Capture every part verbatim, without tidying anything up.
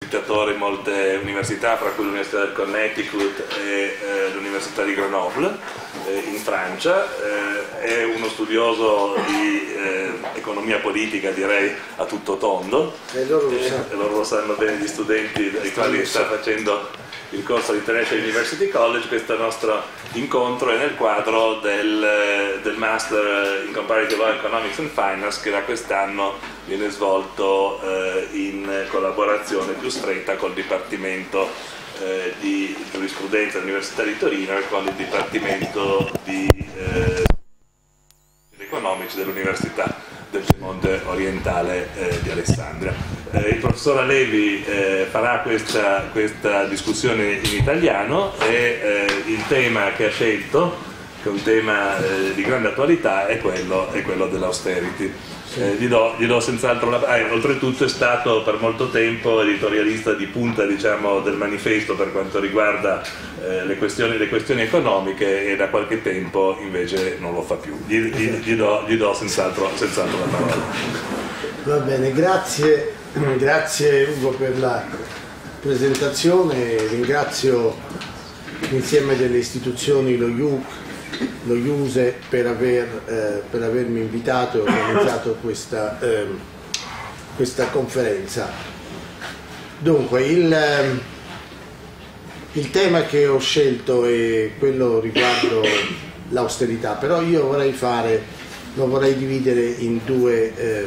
ospitatore in molte università, fra cui l'Università del Connecticut e eh, l'Università di Grenoble eh, in Francia. Eh, è uno studioso di eh, economia politica, direi a tutto tondo, e loro lo, eh, e loro lo sanno bene gli studenti ai quali sta facendo il corso all'International University College. Questo nostro incontro è nel quadro del, del Master in Comparative Law Economics and Finance, che da quest'anno viene svolto eh, in collaborazione più stretta col Dipartimento eh, di Giurisprudenza dell'Università di Torino e con il Dipartimento di eh, Economici dell'Università del Piemonte Orientale eh, di Alessandria. Eh, il professor Alevi eh, farà questa, questa discussione in italiano e eh, il tema che ha scelto, che è un tema eh, di grande attualità, è quello, è quello dell'austerity. Eh, gli do, gli do senz'altro la... ah, oltretutto è stato per molto tempo editorialista di punta, diciamo, del Manifesto per quanto riguarda eh, le, questioni, le questioni economiche, e da qualche tempo invece non lo fa più. Gli, gli, gli do, gli do senz'altro, senz'altro la parola. Va bene, grazie, grazie Ugo per la presentazione. Ringrazio l'insieme delle istituzioni, lo I U C, lo IUSE, per, aver, eh, per avermi invitato e organizzato questa, eh, questa conferenza. Dunque, il, eh, il tema che ho scelto è quello riguardo l'austerità, però io vorrei fare, lo vorrei dividere in due, eh,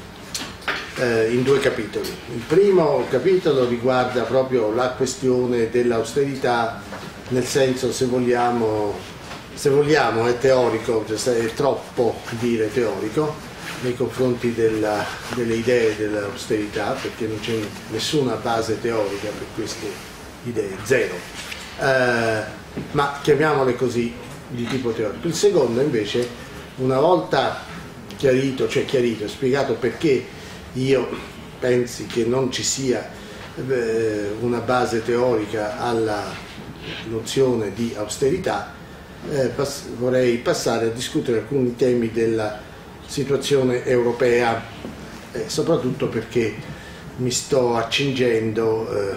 eh, in due capitoli. Il primo capitolo riguarda proprio la questione dell'austerità, nel senso, se vogliamo, se vogliamo è teorico, cioè è troppo dire teorico nei confronti della, delle idee dell'austerità, perché non c'è nessuna base teorica per queste idee, zero, eh, ma chiamiamole così, di tipo teorico. Il secondo invece, una volta chiarito, cioè chiarito, spiegato perché io pensi che non ci sia eh, una base teorica alla nozione di austerità, Eh, pass vorrei passare a discutere alcuni temi della situazione europea, eh, soprattutto perché mi sto accingendo eh,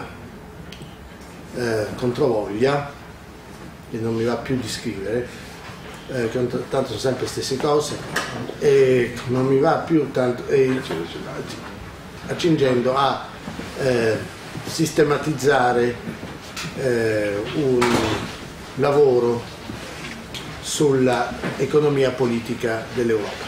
eh, controvoglia, e non mi va più di scrivere, eh, tanto sono sempre le stesse cose, e non mi va più tanto, eh, accingendo a eh, sistematizzare eh, un lavoro sulla economia politica dell'Europa,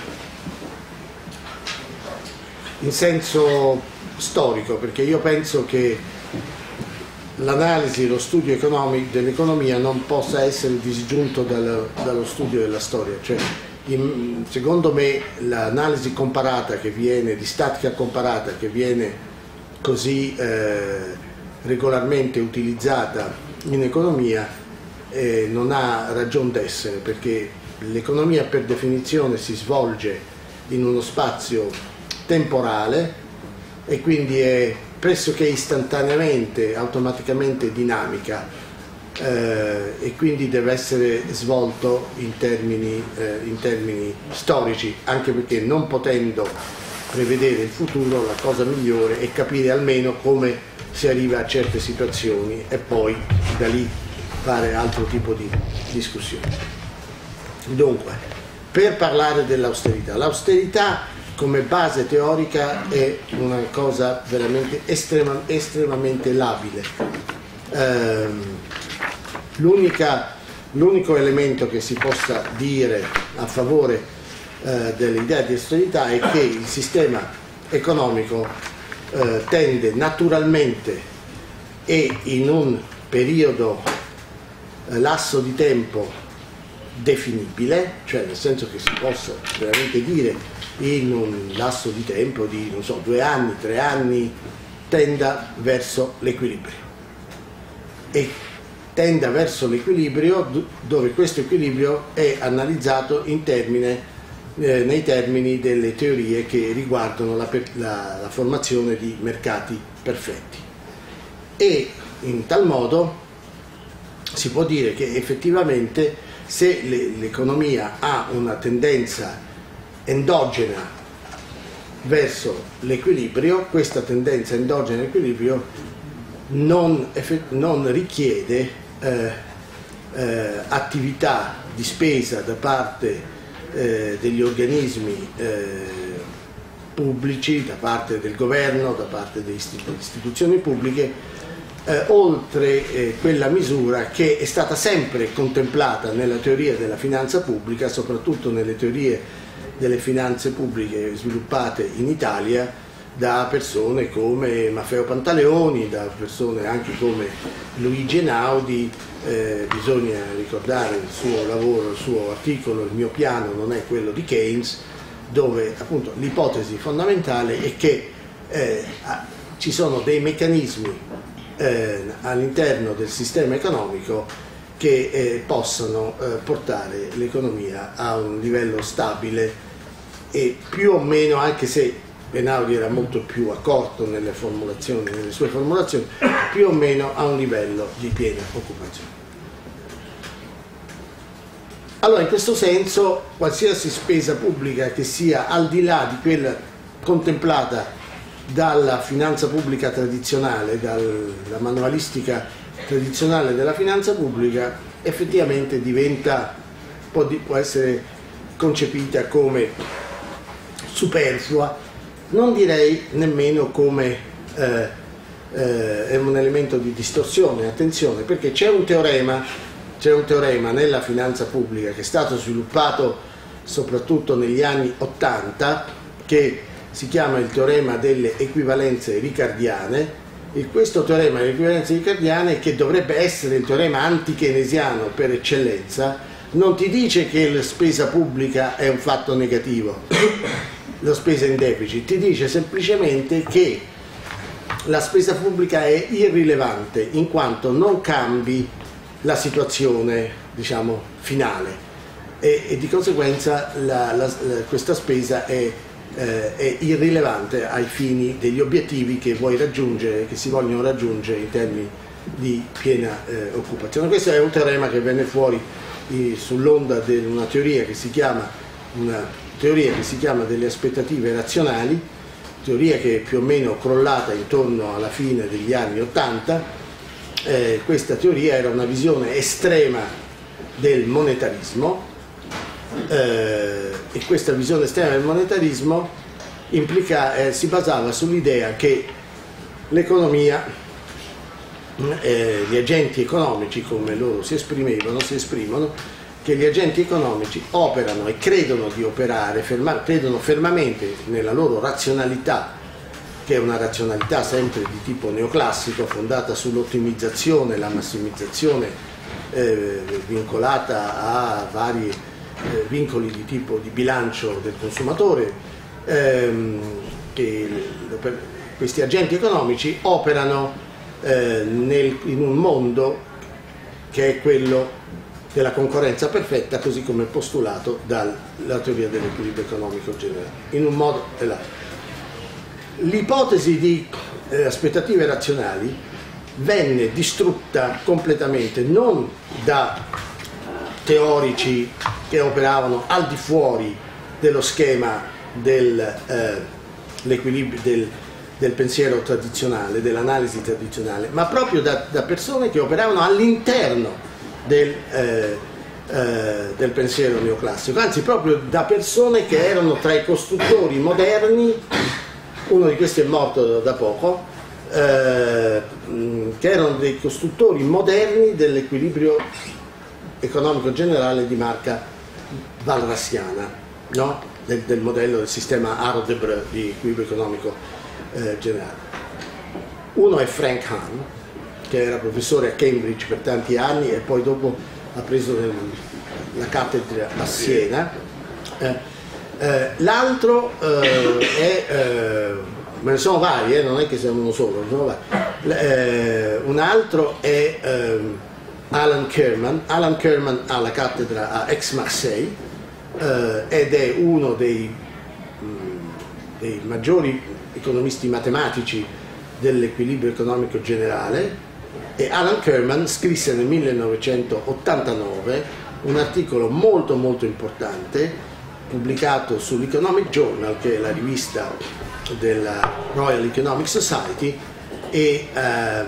in senso storico, perché io penso che l'analisi, lo studio economico dell'economia non possa essere disgiunto dal, dallo studio della storia. Cioè, in, secondo me l'analisi comparata che viene, di statica comparata, che viene così eh, regolarmente utilizzata in economia, Eh, non ha ragion d'essere, perché l'economia per definizione si svolge in uno spazio temporale e quindi è pressoché istantaneamente, automaticamente dinamica, eh, e quindi deve essere svolto in termini, eh, in termini storici, anche perché, non potendo prevedere il futuro, la cosa migliore è capire almeno come si arriva a certe situazioni e poi da lì fare altro tipo di discussione. Dunque, per parlare dell'austerità, l'austerità come base teorica è una cosa veramente estrema, estremamente labile. Ehm, l'unica, l'unico elemento che si possa dire a favore eh, dell'idea di austerità è che il sistema economico eh, tende naturalmente e in un periodo lasso di tempo definibile, cioè nel senso che si possa veramente dire in un lasso di tempo di, non so, due anni, tre anni, tenda verso l'equilibrio, e tenda verso l'equilibrio dove questo equilibrio è analizzato in termine, eh, nei termini delle teorie che riguardano la, la, la formazione di mercati perfetti, e in tal modo si può dire che effettivamente, se l'economia ha una tendenza endogena verso l'equilibrio, questa tendenza endogena all'equilibrio non, non richiede eh, eh, attività di spesa da parte eh, degli organismi eh, pubblici, da parte del governo, da parte delle istituzioni pubbliche, Eh, oltre eh, quella misura che è stata sempre contemplata nella teoria della finanza pubblica, soprattutto nelle teorie delle finanze pubbliche sviluppate in Italia da persone come Maffeo Pantaleoni, da persone anche come Luigi Einaudi. Eh, bisogna ricordare il suo lavoro, il suo articolo "Il mio piano non è quello di Keynes", dove appunto l'ipotesi fondamentale è che eh, ci sono dei meccanismi Eh, all'interno del sistema economico che eh, possano eh, portare l'economia a un livello stabile e più o meno, anche se Einaudi era molto più accorto nelle formulazioni, nelle sue formulazioni, più o meno a un livello di piena occupazione. Allora, in questo senso, qualsiasi spesa pubblica che sia al di là di quella contemplata dalla finanza pubblica tradizionale, dalla manualistica tradizionale della finanza pubblica, effettivamente diventa, può, può essere concepita come superflua, non direi nemmeno come eh, eh, è un elemento di distorsione. Attenzione, perché c'è un teorema, c'è un teorema nella finanza pubblica che è stato sviluppato soprattutto negli anni ottanta, che si chiama il teorema delle equivalenze ricardiane, e questo teorema delle equivalenze ricardiane, che dovrebbe essere il teorema anti-keynesiano per eccellenza, non ti dice che la spesa pubblica è un fatto negativo, la spesa in deficit, ti dice semplicemente che la spesa pubblica è irrilevante in quanto non cambi la situazione, diciamo, finale, e, e di conseguenza la, la, la, questa spesa è Eh, è irrilevante ai fini degli obiettivi che vuoi raggiungere, che si vogliono raggiungere in termini di piena eh, occupazione. Questo è un teorema che venne fuori eh, sull'onda di una teoria che si chiama una teoria che si chiama delle aspettative razionali, teoria che è più o meno crollata intorno alla fine degli anni ottanta. Eh, questa teoria era una visione estrema del monetarismo. Eh, e questa visione estrema del monetarismo implica, eh, si basava sull'idea che l'economia, eh, gli agenti economici, come loro si esprimevano, si esprimono, che gli agenti economici operano e credono di operare, ferma, credono fermamente nella loro razionalità, che è una razionalità sempre di tipo neoclassico, fondata sull'ottimizzazione, la massimizzazione, eh, vincolata a vari Eh, vincoli di tipo di bilancio del consumatore, ehm, che per, questi agenti economici operano eh, nel, in un mondo che è quello della concorrenza perfetta, così come postulato dalla teoria dell'equilibrio economico generale, in un modo e l'altro. L'ipotesi di eh, aspettative razionali venne distrutta completamente non da teorici che operavano al di fuori dello schema del, eh, del, del pensiero tradizionale, dell'analisi tradizionale, ma proprio da, da persone che operavano all'interno del, eh, eh, del pensiero neoclassico, anzi proprio da persone che erano tra i costruttori moderni. Uno di questi è morto da poco, eh, che erano dei costruttori moderni dell'equilibrio economico generale di marca valrassiana, no? del, del modello del sistema Arrow-Debreu di equilibrio economico eh, generale. Uno è Frank Hahn, che era professore a Cambridge per tanti anni e poi dopo ha preso nel, la cattedra a Siena. Eh, eh, l'altro eh, è, eh, me ne sono vari, eh, non è che siamo uno solo, sono vari. Eh, un altro è eh, Alan Kerman. Alan Kerman ha la cattedra a Aix-Marseille eh, ed è uno dei, mh, dei maggiori economisti matematici dell'equilibrio economico generale, e Alan Kerman scrisse nel millenovecentottantanove un articolo molto molto importante pubblicato sull'Economic Journal, che è la rivista della Royal Economic Society, e eh,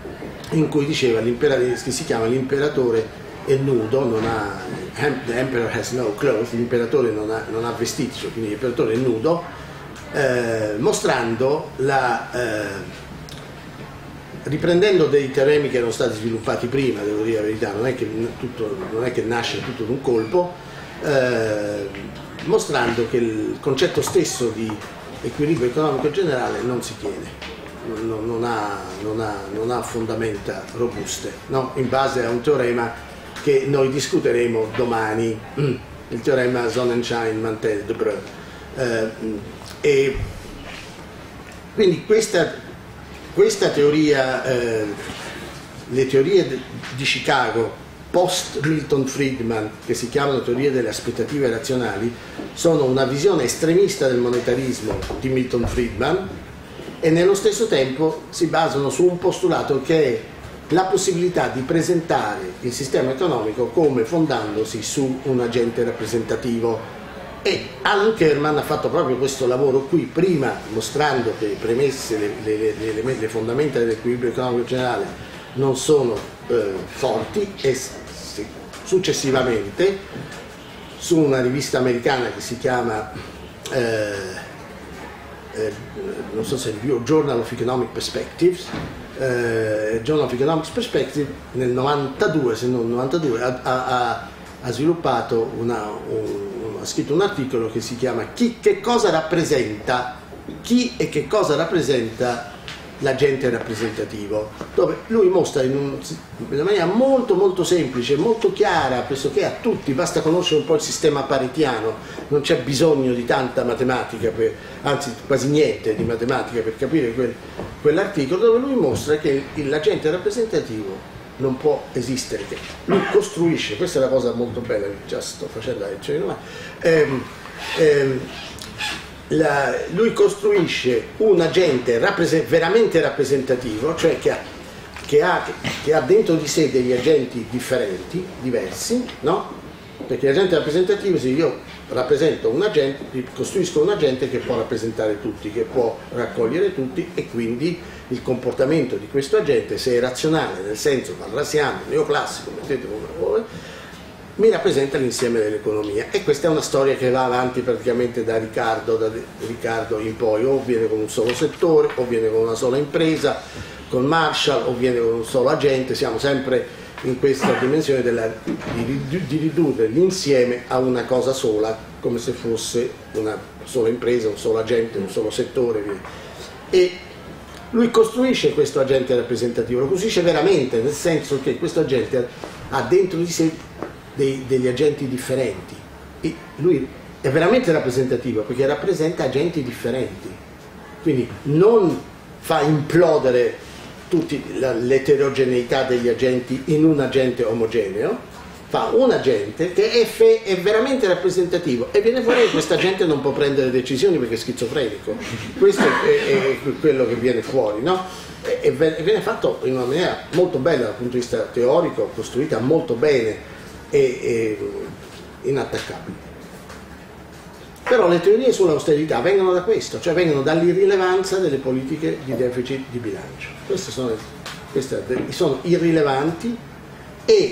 in cui diceva che si chiama l'imperatore è nudo, non ha, the emperor has no clothes, l'imperatore non ha, non ha vestiti, cioè, quindi l'imperatore è nudo, eh, mostrando la... Eh, riprendendo dei teoremi che erano stati sviluppati prima, devo dire la verità, non è che, tutto, non è che nasce tutto d'un colpo, eh, mostrando che il concetto stesso di equilibrio economico generale non si tiene, non, non, ha, non, ha, non ha fondamenta robuste, no? In base a un teorema che noi discuteremo domani, il teorema Sonnenschein-Mantel-de Breu. Eh, e quindi questa Questa teoria, eh, le teorie di Chicago post Milton Friedman, che si chiamano teorie delle aspettative razionali, sono una visione estremista del monetarismo di Milton Friedman e nello stesso tempo si basano su un postulato che è la possibilità di presentare il sistema economico come fondandosi su un agente rappresentativo. E Alan Kerman ha fatto proprio questo lavoro qui, prima mostrando che le premesse, le, le, le, le fondamenta dell'equilibrio economico generale non sono eh, forti, e successivamente su una rivista americana che si chiama eh, eh, non so se è Journal of Economic Perspectives, eh, Journal of Economic Perspectives nel novantadue, se non novantadue, ha, ha, ha sviluppato una, un, ha scritto un articolo che si chiama chi, che cosa rappresenta chi e che cosa rappresenta l'agente rappresentativo, dove lui mostra in, un, in una maniera molto molto semplice, molto chiara pressoché a tutti, basta conoscere un po' il sistema paretiano, non c'è bisogno di tanta matematica, per, anzi quasi niente di matematica per capire quel, quell'articolo, dove lui mostra che l'agente rappresentativo non può esistere, che lui costruisce, questa è la cosa molto bella che già sto facendo la lezione, ma ehm, ehm, la, lui costruisce un agente rapprese, veramente rappresentativo, cioè che ha, che, ha, che ha dentro di sé degli agenti differenti, diversi, no? Perché l'agente rappresentativo, se io rappresento un agente, costruisco un agente che può rappresentare tutti, che può raccogliere tutti, e quindi il comportamento di questo agente, se è razionale, nel senso valrasiano, neoclassico, mettete come vuole, mi rappresenta l'insieme dell'economia. E questa è una storia che va avanti praticamente da Riccardo, da Riccardo in poi, o viene con un solo settore, o viene con una sola impresa, con Marshall, o viene con un solo agente. Siamo sempre in questa dimensione della, di, di ridurre l'insieme a una cosa sola, come se fosse una sola impresa, un solo agente, un solo settore. E lui costruisce questo agente rappresentativo, lo costruisce veramente, nel senso che questo agente ha dentro di sé dei, degli agenti differenti, e lui è veramente rappresentativo perché rappresenta agenti differenti, quindi non fa implodere l'eterogeneità degli agenti in un agente omogeneo, fa un agente che è, fe, è veramente rappresentativo, e viene fuori che questa gente non può prendere decisioni perché è schizofrenico. Questo è, è quello che viene fuori, no? E, e viene fatto in una maniera molto bella dal punto di vista teorico, costruita molto bene e, e inattaccabile. Però le teorie sull'austerità vengono da questo, cioè vengono dall'irrilevanza delle politiche di deficit di bilancio. Queste sono, queste sono irrilevanti, e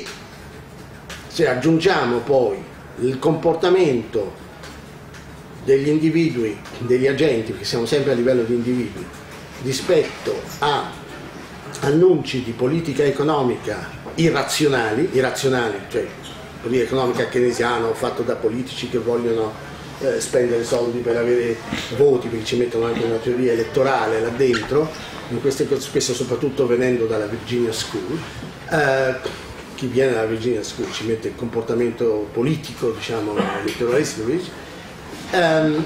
se aggiungiamo poi il comportamento degli individui, degli agenti, perché siamo sempre a livello di individui, rispetto a annunci di politica economica irrazionali, irrazionali, cioè politica economica keynesiana fatto da politici che vogliono eh, spendere soldi per avere voti, perché ci mettono anche una teoria elettorale là dentro, in queste cose, spesso soprattutto venendo dalla Virginia School. Eh, chi viene dalla Virginia School ci mette il comportamento politico, diciamo, elettoralistico. Um,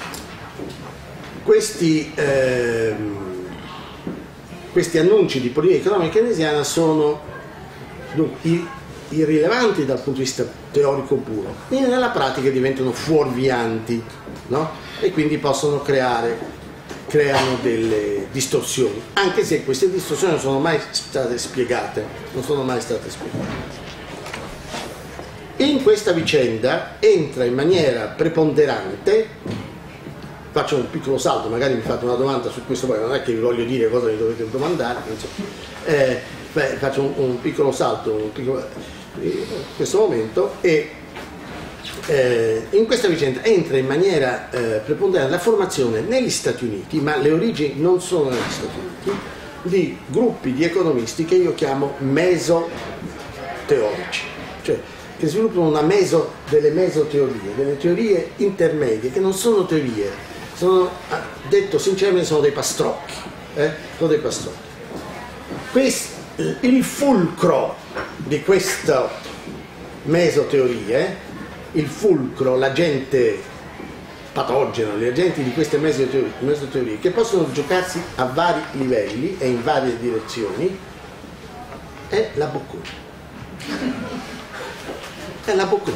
questi, um, questi annunci di politica economica keynesiana sono dunque, irrilevanti dal punto di vista teorico puro, e nella pratica diventano fuorvianti, no? E quindi possono creare creano delle distorsioni, anche se queste distorsioni non sono mai state spiegate, non sono mai state spiegate. In questa vicenda entra in maniera preponderante faccio un piccolo salto, magari mi fate una domanda su questo, poi non è che vi voglio dire cosa mi dovete domandare, eh, beh, faccio un, un piccolo salto un piccolo, in questo momento, e eh, in questa vicenda entra in maniera eh, preponderante la formazione negli Stati Uniti, ma le origini non sono negli Stati Uniti, di gruppi di economisti che io chiamo mesoteorici, cioè che sviluppano una meso, delle mesoteorie, delle teorie intermedie, che non sono teorie, sono, detto sinceramente, sono dei pastrocchi, eh? sono dei pastrocchi. Questo, il fulcro di queste mesoteorie, il fulcro, l'agente patogeno, gli agenti di queste mesoteorie, mesoteorie, che possono giocarsi a vari livelli e in varie direzioni, è la Bocconi. È la Bocconi.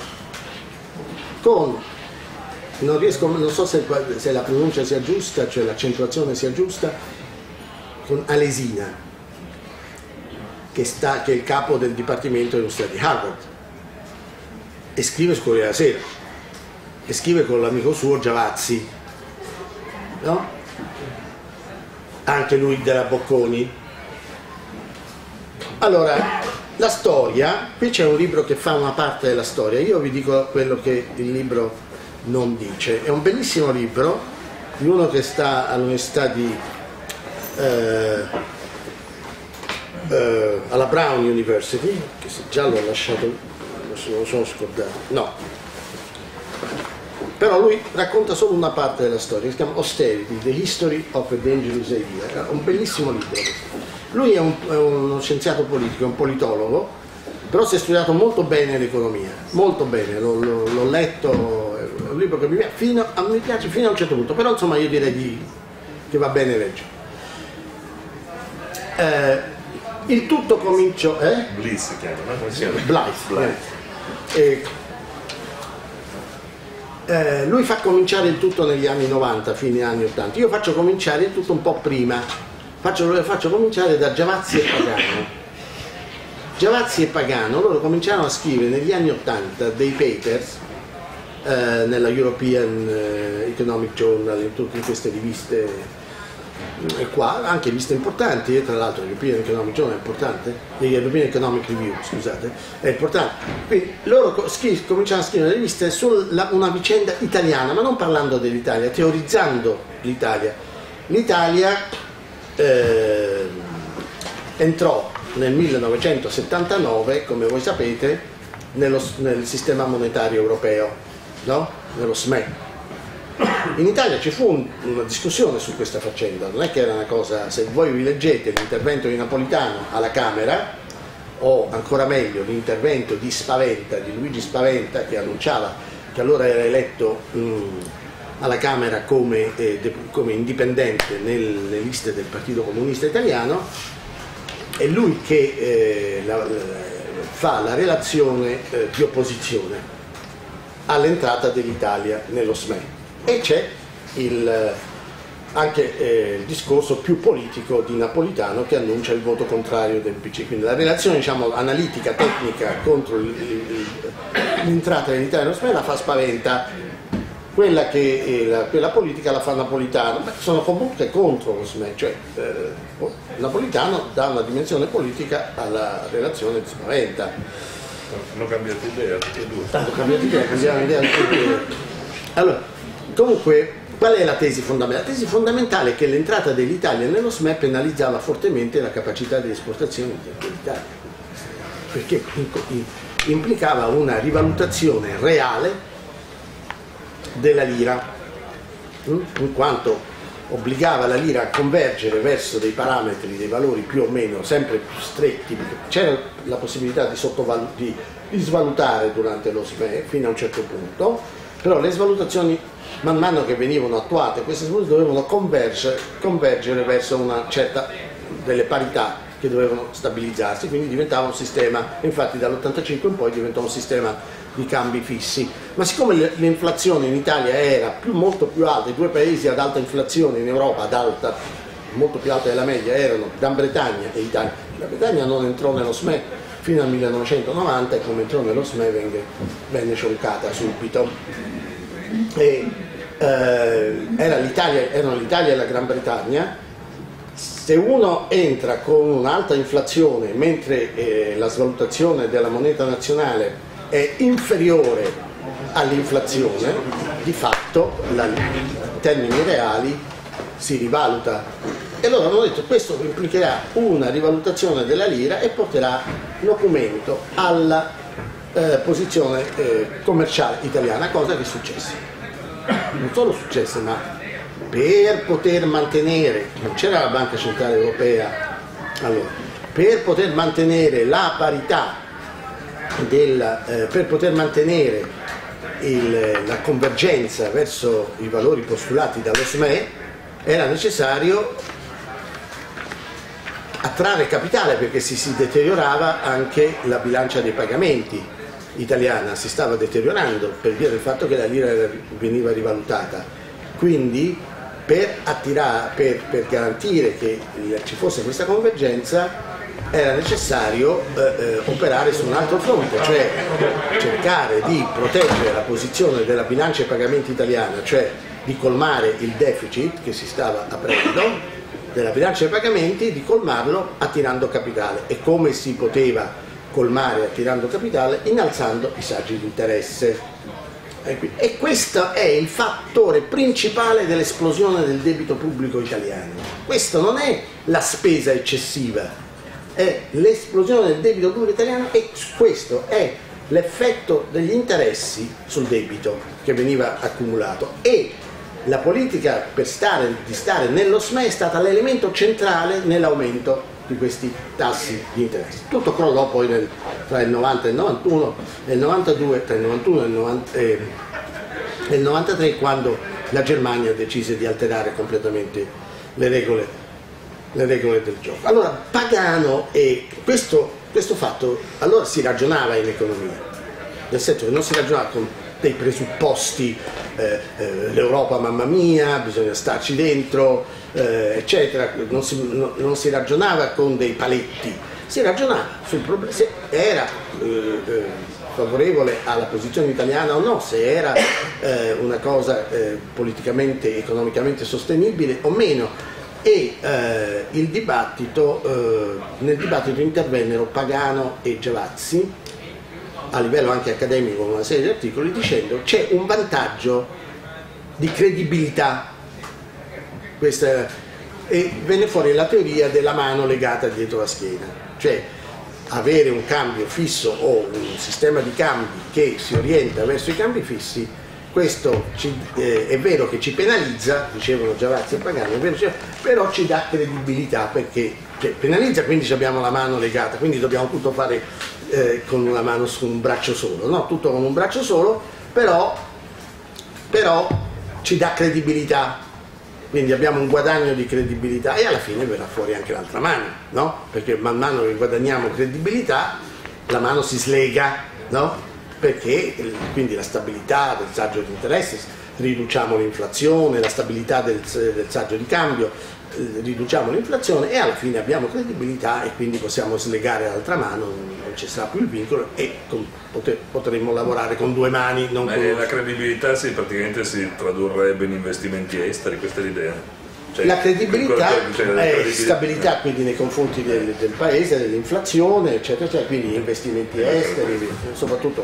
Con, non riesco, non so se, se la pronuncia sia giusta, cioè l'accentuazione sia giusta, con Alesina, che, sta, che è il capo del Dipartimento di Università di Harvard, e scrive sul Corriere della Sera, e scrive con l'amico suo Giavazzi, no? Anche lui della Bocconi. Allora, la storia, qui c'è un libro che fa una parte della storia, io vi dico quello che il libro non dice. È un bellissimo libro di uno che sta all'università di eh, eh, alla Brown University, che già l'ho lasciato, non lo sono scordato, no, però lui racconta solo una parte della storia, si chiama Austerity, The History of a Dangerous Idea, è un bellissimo libro. Lui è, un, è uno scienziato politico, è un politologo, però si è studiato molto bene l'economia, molto bene, l'ho, l'ho, l'ho letto, è un libro che mi piace, fino a, mi piace fino a un certo punto, però insomma io direi di, che va bene leggere. Eh, il tutto cominciò... Eh? Bliss si chiama, no? Come si chiama? Blythe. Blythe. Eh, eh, lui fa cominciare il tutto negli anni novanta, fine anni ottanta, io faccio cominciare il tutto un po' prima. Faccio, faccio cominciare da Giavazzi e Pagano. Giavazzi e Pagano, loro cominciarono a scrivere negli anni ottanta dei papers eh, nella European eh, Economic Journal, in tutte queste riviste, e qua, anche riviste importanti, e tra l'altro l'European Economic Journal è importante, l'European Economic Review, scusate, è importante. Quindi loro scri- cominciano a scrivere riviste su la, una vicenda italiana, ma non parlando dell'Italia, teorizzando l'Italia. L'Italia Eh, entrò nel millenovecentosettantanove, come voi sapete, nello, nel sistema monetario europeo, no? Nello S M E. In Italia ci fu un, una discussione su questa faccenda, non è che era una cosa, se voi vi leggete l'intervento di Napolitano alla Camera, o ancora meglio l'intervento di Spaventa, di Luigi Spaventa, che annunciava che allora era eletto mh, alla Camera come, eh, de, come indipendente nelle liste del Partito Comunista Italiano, è lui che eh, la, la, fa la relazione eh, di opposizione all'entrata dell'Italia nello S M E, e c'è il, anche eh, il discorso più politico di Napolitano che annuncia il voto contrario del P C, quindi la relazione, diciamo, analitica, tecnica contro l'entrata dell'Italia nello S M E la fa Spaventa, quella che è la, quella politica la fa Napolitano. Beh, sono comunque contro lo S M E, cioè eh, Napolitano dà una dimensione politica alla relazione di Spaventa. Hanno cambiato idea tutti e due. Hanno cambiato idea, cambiano idea tutti e due. Allora, comunque, qual è la tesi fondamentale? La tesi fondamentale è che l'entrata dell'Italia nello S M E penalizzava fortemente la capacità di esportazione dell'Italia, perché implicava una rivalutazione reale della lira, in quanto obbligava la lira a convergere verso dei parametri, dei valori più o meno sempre più stretti, c'era la possibilità di, di, di svalutare durante lo S M E fino a un certo punto, però le svalutazioni man mano che venivano attuate, queste svalutazioni dovevano convergere, convergere verso una certa delle parità che dovevano stabilizzarsi, quindi diventava un sistema, infatti dall'ottantacinque in poi diventò un sistema di cambi fissi, ma siccome l'inflazione in Italia era più, molto più alta, i due paesi ad alta inflazione in Europa, ad alta, molto più alta della media, erano Gran Bretagna e Italia. La Bretagna non entrò nello S M E fino al millenovecentonovanta e come entrò nello S M E venne, venne cioncata subito. E eh, era l'Italia, erano l'Italia e la Gran Bretagna. Se uno entra con un'alta inflazione mentre eh, la svalutazione della moneta nazionale è inferiore all'inflazione, di fatto la, in termini reali si rivaluta. E loro hanno detto che questo implicherà una rivalutazione della lira e porterà in aumento alla eh, posizione eh, commerciale italiana, cosa che è successa. Non solo successe, ma per poter mantenere, non c'era la Banca Centrale Europea, allora, per poter mantenere la parità, del, eh, per poter mantenere il, la convergenza verso i valori postulati dallo S M E, era necessario attrarre capitale, perché si, si deteriorava anche la bilancia dei pagamenti italiana, si stava deteriorando per via del fatto che la lira veniva rivalutata. Quindi per, attirare, per, per garantire che ci fosse questa convergenza era necessario eh, eh, operare su un altro fronte, cioè cercare di proteggere la posizione della bilancia dei pagamenti italiana, cioè di colmare il deficit che si stava aprendo della bilancia dei pagamenti, di colmarlo attirando capitale. E come si poteva colmare attirando capitale? Innalzando i saggi di interesse. E questo è il fattore principale dell'esplosione del debito pubblico italiano. Questo non è la spesa eccessiva, è l'esplosione del debito pubblico italiano, e questo è l'effetto degli interessi sul debito che veniva accumulato. E la politica per stare, di stare nello S M E è stata l'elemento centrale nell'aumento di questi tassi di interesse. Tutto crollò poi nel, tra il novanta e il novantuno, nel novantadue, tra il novantuno e il, novanta, eh, e il novantatré, quando la Germania decise di alterare completamente le regole, le regole del gioco. Allora, Pagano, e questo, questo fatto, allora si ragionava in economia, nel senso che non si ragionava con dei presupposti, eh, eh, l'Europa mamma mia, bisogna starci dentro, eh, eccetera, non si, no, non si ragionava con dei paletti, si ragionava sul problema, se era eh, eh, favorevole alla posizione italiana o no, se era eh, una cosa eh, politicamente, economicamente sostenibile o meno. E eh, il dibattito, eh, nel dibattito intervennero Pagano e Giavazzi, a livello anche accademico, con una serie di articoli, dicendo c'è un vantaggio di credibilità. Questa, e venne fuori la teoria della mano legata dietro la schiena, cioè avere un cambio fisso o un sistema di cambi che si orienta verso i cambi fissi. Questo ci, eh, è vero che ci penalizza, dicevano Giavazzi e Pagano, è vero, però ci dà credibilità, perché cioè, penalizza, quindi abbiamo la mano legata, quindi dobbiamo tutto fare eh, con una mano su un braccio solo, no? Tutto con un braccio solo, però, però ci dà credibilità, quindi abbiamo un guadagno di credibilità, e alla fine verrà fuori anche l'altra mano, no? Perché man mano che guadagniamo credibilità la mano si slega, no? Perché quindi la stabilità del saggio di interesse, riduciamo l'inflazione, la stabilità del, del saggio di cambio, eh, riduciamo l'inflazione, e alla fine abbiamo credibilità, e quindi possiamo slegare l'altra mano, non ci sarà più il vincolo, e con, poter, potremmo lavorare con due mani. Non Ma con... la credibilità si, praticamente si tradurrebbe in investimenti esteri, questa è l'idea. Cioè, la credibilità cioè, la è credibilità. stabilità quindi nei confronti del, del paese, dell'inflazione, eccetera, eccetera, quindi investimenti esteri, soprattutto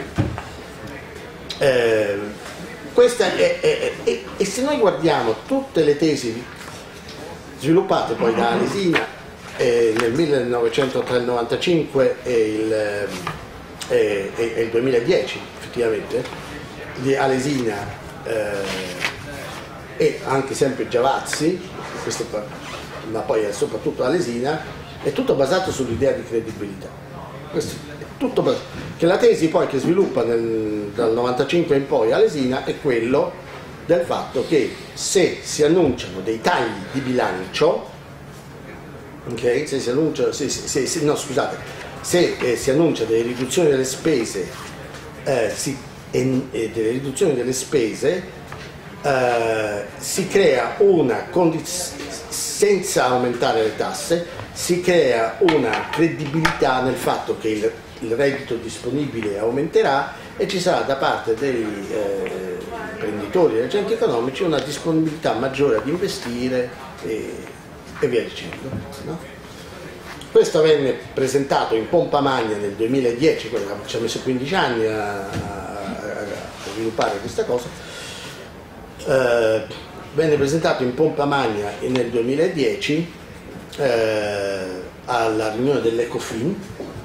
eh, questa è, è, è, e se noi guardiamo tutte le tesi sviluppate poi da Alesina eh, nel millenovecentonovantacinque e il, eh, e, e il duemiladieci, effettivamente, di Alesina eh, e anche sempre Giavazzi, questo, ma poi soprattutto Alesina, è tutto basato sull'idea di credibilità. Questo è tutto basato. Che la tesi poi che sviluppa nel, dal novantacinque in poi Alesina è quello del fatto che se si annunciano dei tagli di bilancio, okay, se si annunciano, se, se, se, no scusate, se eh, si annuncia delle riduzioni delle spese, eh, si, e, e delle riduzioni delle spese, Uh, si crea una condizione, senza aumentare le tasse, si crea una credibilità nel fatto che il, il reddito disponibile aumenterà e ci sarà da parte degli eh, imprenditori e degli agenti economici una disponibilità maggiore ad investire e, e via dicendo, no? Questo venne presentato in pompa magna nel duemiladieci, ci ha messo quindici anni a, a, a sviluppare questa cosa, eh, venne presentato in pompa magna nel duemiladieci eh, alla riunione dell'Ecofin,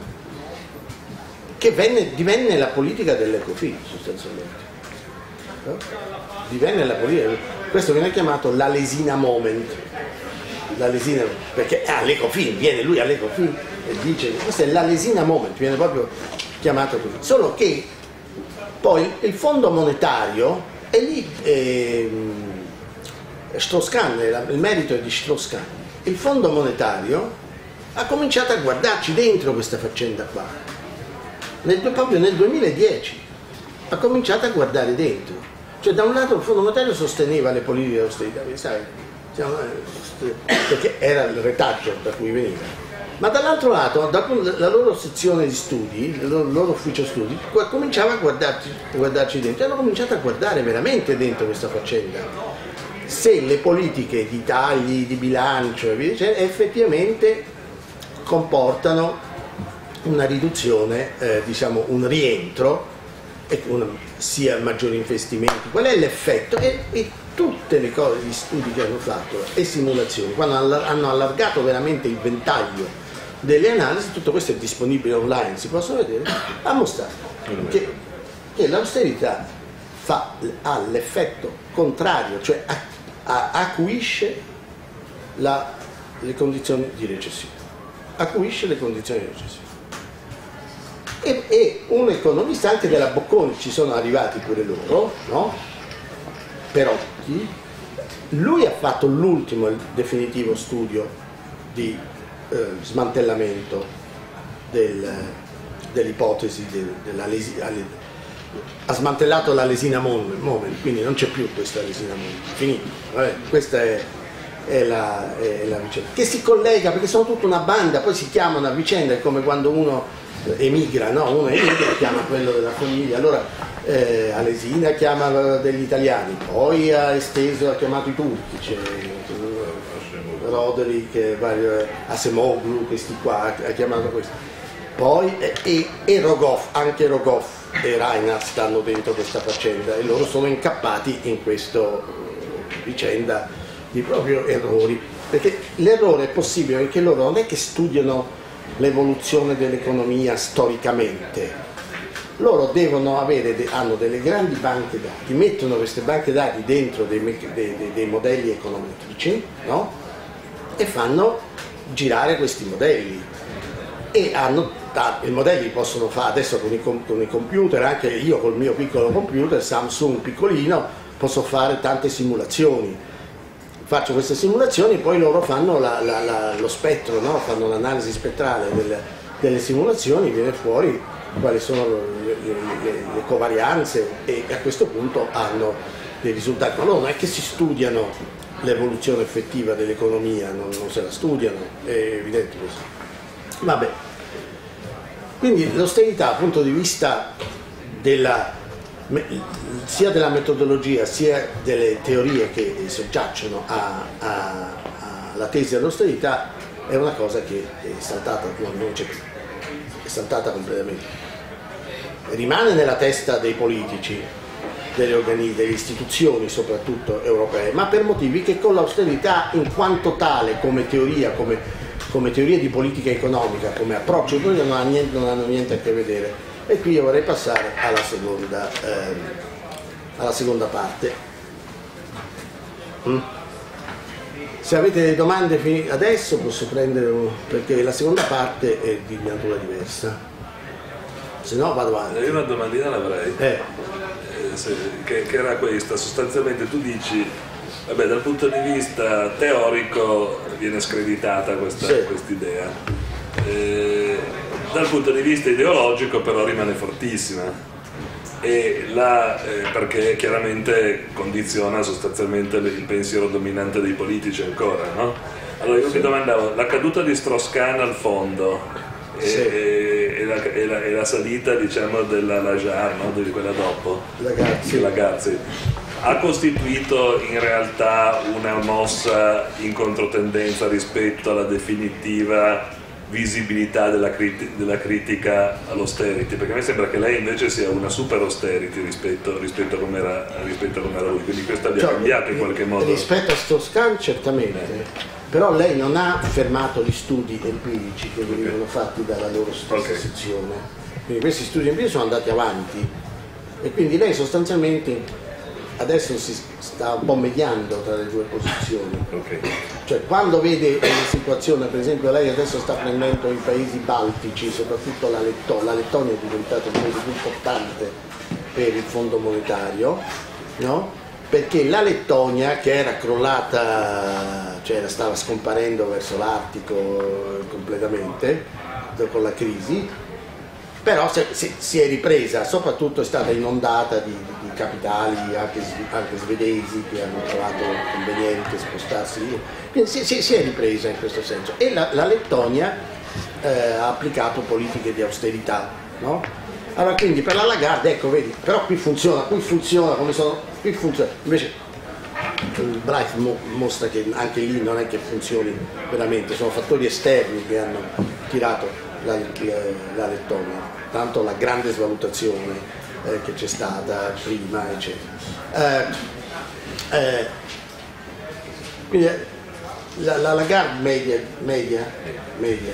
che venne, divenne la politica dell'Ecofin sostanzialmente, no? Divenne la politica, questo viene chiamato la lesina moment, la lesina, perché all'Ecofin, viene lui all'Ecofin e dice questa è la lesina moment, viene proprio chiamato così, solo che poi il fondo monetario è lì, eh, Strauss-Kahn, il merito è di Strauss-Kahn, il fondo monetario ha cominciato a guardarci dentro questa faccenda qua, nel, proprio nel duemiladieci ha cominciato a guardare dentro, cioè da un lato il fondo monetario sosteneva le politiche di austerità, sai, perché era il retaggio da cui veniva, ma dall'altro lato dopo la loro sezione di studi, il loro, il loro ufficio studi cominciava a guardarci, a guardarci dentro, e hanno cominciato a guardare veramente dentro questa faccenda, se le politiche di tagli di bilancio e via dicendo effettivamente comportano una riduzione, eh, diciamo un rientro, e una, sia maggiori investimenti, qual è l'effetto? E, e tutte le cose, gli studi che hanno fatto e simulazioni, quando hanno allargato veramente il ventaglio delle analisi, tutto questo è disponibile online, si possono vedere, ha mostrato che, che l'austerità fa, ha l'effetto contrario, cioè a, a, acuisce la, le condizioni di recessione, acuisce le condizioni di recessione. E, e un economista, anche della Bocconi ci sono arrivati pure loro, no? Perotti, lui ha fatto l'ultimo, il definitivo studio di eh, smantellamento del, dell'ipotesi de, della lesina, ha smantellato la lesina moment, quindi non c'è più questa lesina moment, finito. Vabbè, questa è, è, la, è la vicenda, che si collega perché sono tutta una banda, poi si chiamano a vicenda, è come quando uno emigra, no? Uno emigra, chiama quello della famiglia, allora eh, Alesina chiama degli italiani, poi ha esteso, ha chiamato i turchi, c'è Roderick, Acemoglu, questi qua, ha chiamato questo, poi eh, e, e Rogoff, anche Rogoff e Reinhardt stanno dentro questa faccenda e loro sono incappati in questa vicenda di proprio errori, perché l'errore è possibile perché loro non è che studiano l'evoluzione dell'economia storicamente, loro devono avere, hanno delle grandi banche dati, mettono queste banche dati dentro dei, dei, dei modelli econometrici, no? E fanno girare questi modelli e hanno, i modelli possono fare adesso con i, con i computer, anche io col mio piccolo computer Samsung piccolino posso fare tante simulazioni. Faccio queste simulazioni e poi loro fanno la, la, la, lo spettro, no? Fanno l'analisi spettrale delle, delle simulazioni, viene fuori quali sono le, le, le, le covarianze e a questo punto hanno dei risultati. Ma loro non è che si studiano l'evoluzione effettiva dell'economia, non, non se la studiano, è evidente così. Vabbè. Quindi l'austerità dal punto di vista della sia della metodologia sia delle teorie che soggiacciono alla tesi dell'austerità è una cosa che è saltata, no, non c'è più, è saltata completamente, rimane nella testa dei politici, delle organi, delle istituzioni soprattutto europee, ma per motivi che con l'austerità in quanto tale come teoria, come, come teoria di politica economica, come approccio non, ha niente, non hanno niente a che vedere. E qui io vorrei passare alla seconda, ehm, alla seconda parte. Mm. Se avete delle domande adesso posso prendere un, perché la seconda parte è di natura diversa. Se no vado avanti. Io una domandina l'avrei. Eh. Eh, se, che, che era questa, sostanzialmente tu dici, vabbè, dal punto di vista teorico viene screditata questa sì. idea. Eh, dal punto di vista ideologico però rimane fortissima e la, eh, perché chiaramente condiziona sostanzialmente il pensiero dominante dei politici ancora, no? Allora io mi domandavo, la caduta di Strauss-Kahn al fondo e, sì. e, e, la, e, la, e la salita, diciamo, della Lajar, no? Di quella dopo, Ragazzi. Ragazzi, ha costituito in realtà una mossa in controtendenza rispetto alla definitiva visibilità della, criti della critica all'austerity, perché a me sembra che lei invece sia una super austerity rispetto, rispetto a come era, rispetto a come era lui, quindi questo abbia cioè, cambiato in qualche modo. Rispetto a Strauss-Kahn certamente, eh. però lei non ha fermato gli studi empirici che venivano okay. fatti dalla loro stessa okay. sezione, quindi questi studi empirici sono andati avanti e quindi lei sostanzialmente adesso si sta un po' mediando tra le due posizioni, okay. cioè quando vede una situazione, per esempio lei adesso sta prendendo i paesi baltici, soprattutto la, Letto la Lettonia è diventata un paese più importante per il Fondo monetario, no? Perché la Lettonia, che era crollata, cioè stava scomparendo verso l'Artico completamente con la crisi, però si, si, si è ripresa, soprattutto è stata inondata di, di capitali anche, anche svedesi che hanno trovato conveniente spostarsi lì, quindi si, si, si è ripresa in questo senso e la, la Lettonia eh, ha applicato politiche di austerità, no? Allora quindi per la Lagarde, ecco vedi, però qui funziona, qui funziona, come sono, qui funziona, invece il Bright mo mostra che anche lì non è che funzioni veramente, sono fattori esterni che hanno tirato la, la, la Lettonia, tanto la grande svalutazione eh, che c'è stata prima, eccetera. Eh, eh, quindi la, la Lagarde media, media, media.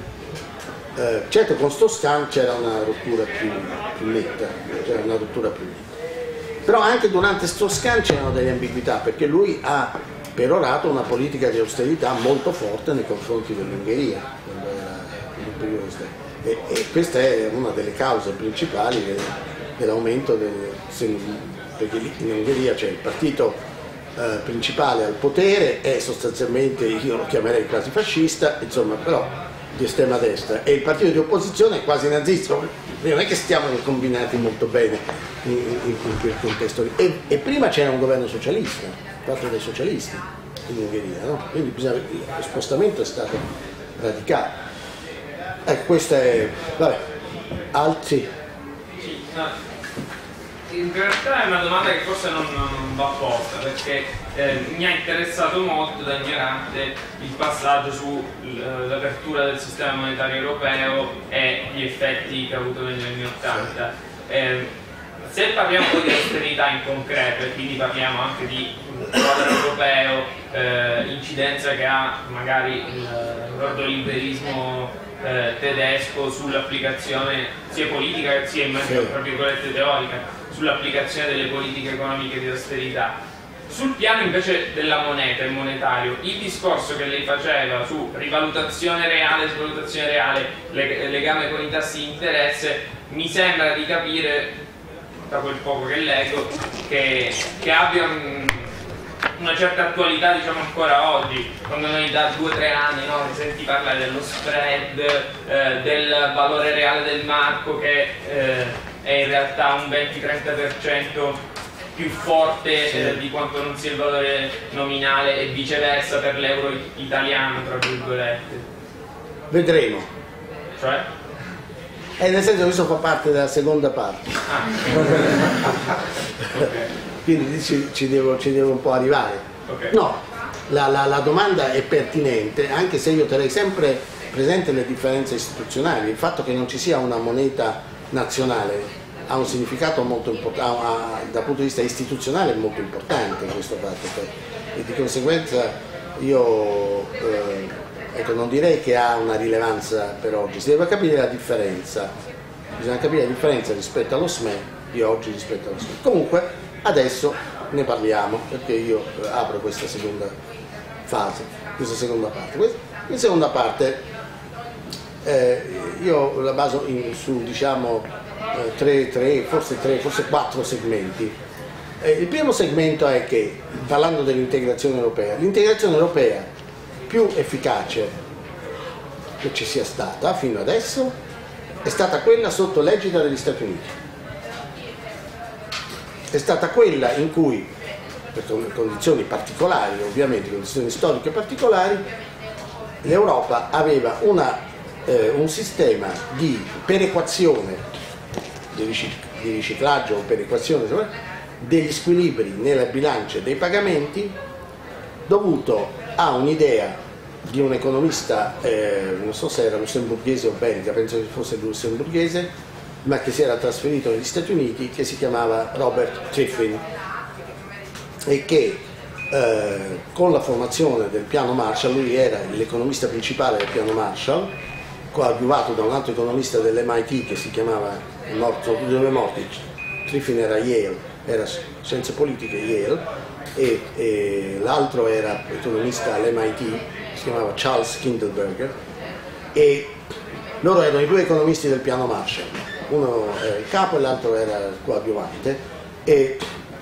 Eh, certo con Strauss-Kahn c'era una rottura più, più netta, c'era una rottura più netta. Però anche durante Strauss-Kahn c'erano delle ambiguità, perché lui ha perorato una politica di austerità molto forte nei confronti dell'Ungheria, quando era il periodo e, e questa è una delle cause principali dell'aumento del, perché lì in Ungheria c'è il partito eh, principale al potere, è sostanzialmente, io lo chiamerei quasi fascista, insomma, però di estrema destra, e il partito di opposizione è quasi nazista, non è che stiamo combinati molto bene in, in, in quel contesto lì. E, e prima c'era un governo socialista, fatto dai socialisti in Ungheria, no? Quindi bisogna, lo spostamento è stato radicato. Ecco, questa è... vabbè, altri? Sì, no, in realtà è una domanda che forse non, non va posta, perché eh, mi ha interessato molto da ignorante il passaggio sull'apertura del sistema monetario europeo e gli effetti che ha avuto negli anni Ottanta. Eh, se parliamo poi di austerità in concreto, e quindi parliamo anche di quadro europeo, eh, incidenza che ha magari il l'ordoliberismo eh, tedesco sull'applicazione sia politica sia immagino tra virgolette teorica, sull'applicazione delle politiche economiche di austerità. Sul piano invece della moneta e monetario, il discorso che lei faceva su rivalutazione reale, svalutazione reale, legame con i tassi di interesse, mi sembra di capire, da quel poco che leggo, che, che abbia un, una certa attualità, diciamo, ancora oggi, quando noi da due o tre anni no, senti parlare dello spread, eh, del valore reale del marco che eh, è in realtà un venti trenta per cento più forte eh, di quanto non sia il valore nominale e viceversa per l'euro italiano, tra virgolette. Vedremo. Cioè? Eh, nel senso che questo fa parte della seconda parte. Ah. Okay. Quindi ci, ci, devo, ci devo un po' arrivare. Okay. No, la, la, la domanda è pertinente, anche se io terrei sempre presente le differenze istituzionali. Il fatto che non ci sia una moneta nazionale ha un significato molto importante, dal punto di vista istituzionale è molto importante questo fatto, e di conseguenza io eh, ecco, non direi che ha una rilevanza per oggi, si deve capire la differenza, bisogna capire la differenza rispetto allo S M E di oggi rispetto allo S M E. Comunque adesso ne parliamo, perché io eh, apro questa seconda fase, questa seconda parte. In seconda parte eh, io la baso in, su diciamo eh, tre, tre, forse tre, forse quattro segmenti. Eh, il primo segmento è che, parlando dell'integrazione europea, l'integrazione europea più efficace che ci sia stata fino adesso è stata quella sotto l'egida degli Stati Uniti. È stata quella in cui, per condizioni particolari, ovviamente condizioni storiche particolari, l'Europa aveva una eh, un sistema di perequazione, di, ricic di riciclaggio o perequazione degli squilibri nella bilancia dei pagamenti, dovuto a un'idea di un economista, eh, non so se era lussemburghese o belga, penso che fosse lussemburghese, ma che si era trasferito negli Stati Uniti, che si chiamava Robert Triffin, e che eh, con la formazione del piano Marshall, lui era l'economista principale del piano Marshall, coadiuvato da un altro economista dell'M I T che si chiamava, morto, due morti, Triffin era Yale, era scienze politiche Yale, e, e l'altro era economista all'M I T, si chiamava Charles Kindleberger, e loro erano i due economisti del piano Marshall, uno era il capo e l'altro era il coadiuvante, e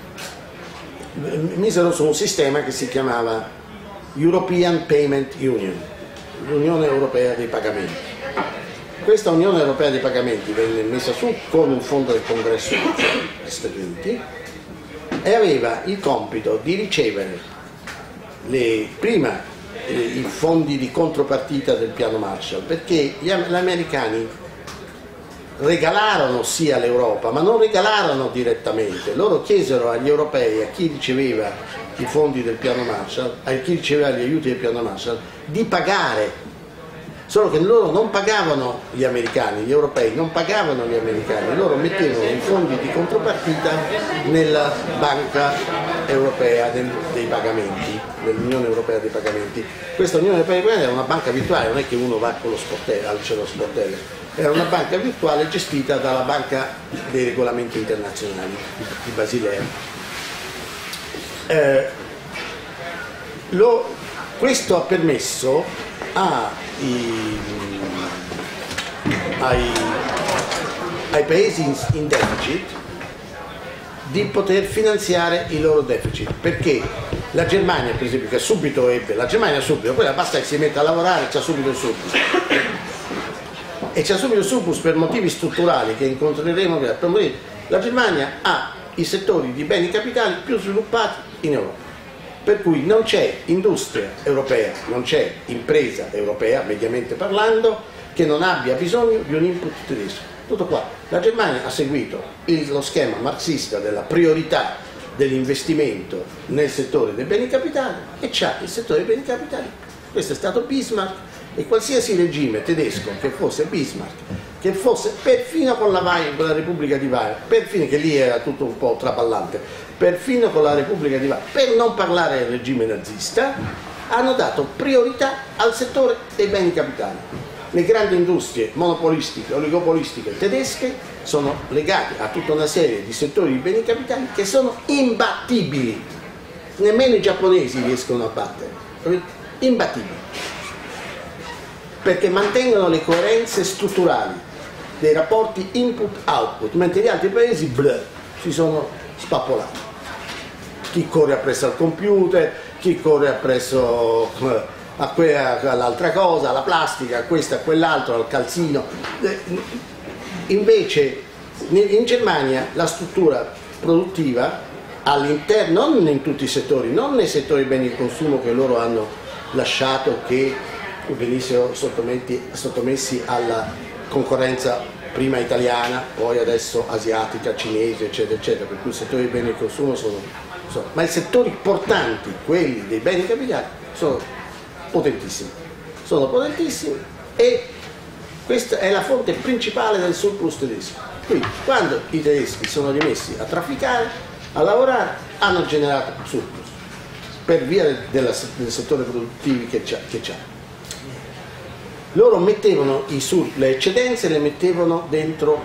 misero su un sistema che si chiamava European Payment Union, l'Unione Europea dei Pagamenti. Questa Unione Europea dei Pagamenti venne messa su con un fondo del Congresso degli Stati Uniti e aveva il compito di ricevere le, prima eh, i fondi di contropartita del piano Marshall, perché gli, gli americani regalarono sì all'Europa, ma non regalarono direttamente. Loro chiesero agli europei, a chi riceveva i fondi del piano Marshall, a chi riceveva gli aiuti del piano Marshall, di pagare. Solo che loro non pagavano gli americani, gli europei non pagavano gli americani, loro mettevano i fondi di contropartita nella banca europea del, dei pagamenti, dell'Unione Europea dei Pagamenti. Questa Unione Europea dei Pagamenti era una banca virtuale, non è che uno va con lo sportello, c'è lo sportello, era una banca virtuale gestita dalla Banca dei Regolamenti Internazionali di Basilea. Eh, lo, questo ha permesso a I, ai, ai paesi in, in deficit di poter finanziare i loro deficit, perché la Germania, per esempio, che subito ebbe, la Germania subito, quella basta che si metta a lavorare, c'ha subito il surplus, e c'ha subito il surplus per motivi strutturali che incontreremo. La Germania ha i settori di beni capitali più sviluppati in Europa, per cui non c'è industria europea, non c'è impresa europea, mediamente parlando, che non abbia bisogno di un input tedesco. Tutto qua. La Germania ha seguito il, lo schema marxista della priorità dell'investimento nel settore dei beni capitali e c'ha il settore dei beni capitali. Questo è stato Bismarck, e qualsiasi regime tedesco che fosse Bismarck, che fosse perfino con la, Weimar, con la Repubblica di Weimar, perfino, che lì era tutto un po' traballante, perfino con la Repubblica di Weimar, per non parlare del regime nazista, hanno dato priorità al settore dei beni capitali. Le grandi industrie monopolistiche, oligopolistiche tedesche sono legate a tutta una serie di settori di beni capitali che sono imbattibili, nemmeno i giapponesi riescono a battere, imbattibili, perché mantengono le coerenze strutturali dei rapporti input-output, mentre gli altri paesi bleh, si sono spappolati. Chi corre appresso al computer, chi corre appresso a all'altra cosa, alla plastica, a questo, a quell'altro, al calzino. Invece in Germania la struttura produttiva all'interno, non in tutti i settori, non nei settori beni di consumo che loro hanno lasciato che venissero sottomessi, sottomessi alla concorrenza prima italiana, poi adesso asiatica, cinese, eccetera, eccetera, per cui i settori dei beni di consumo sono, sono, ma i settori portanti, quelli dei beni capitali, sono potentissimi, sono potentissimi e questa è la fonte principale del surplus tedesco. Quindi quando i tedeschi sono rimessi a trafficare, a lavorare, hanno generato surplus per via della, del settore produttivo che c'ha. Loro mettevano i sur, le eccedenze le mettevano dentro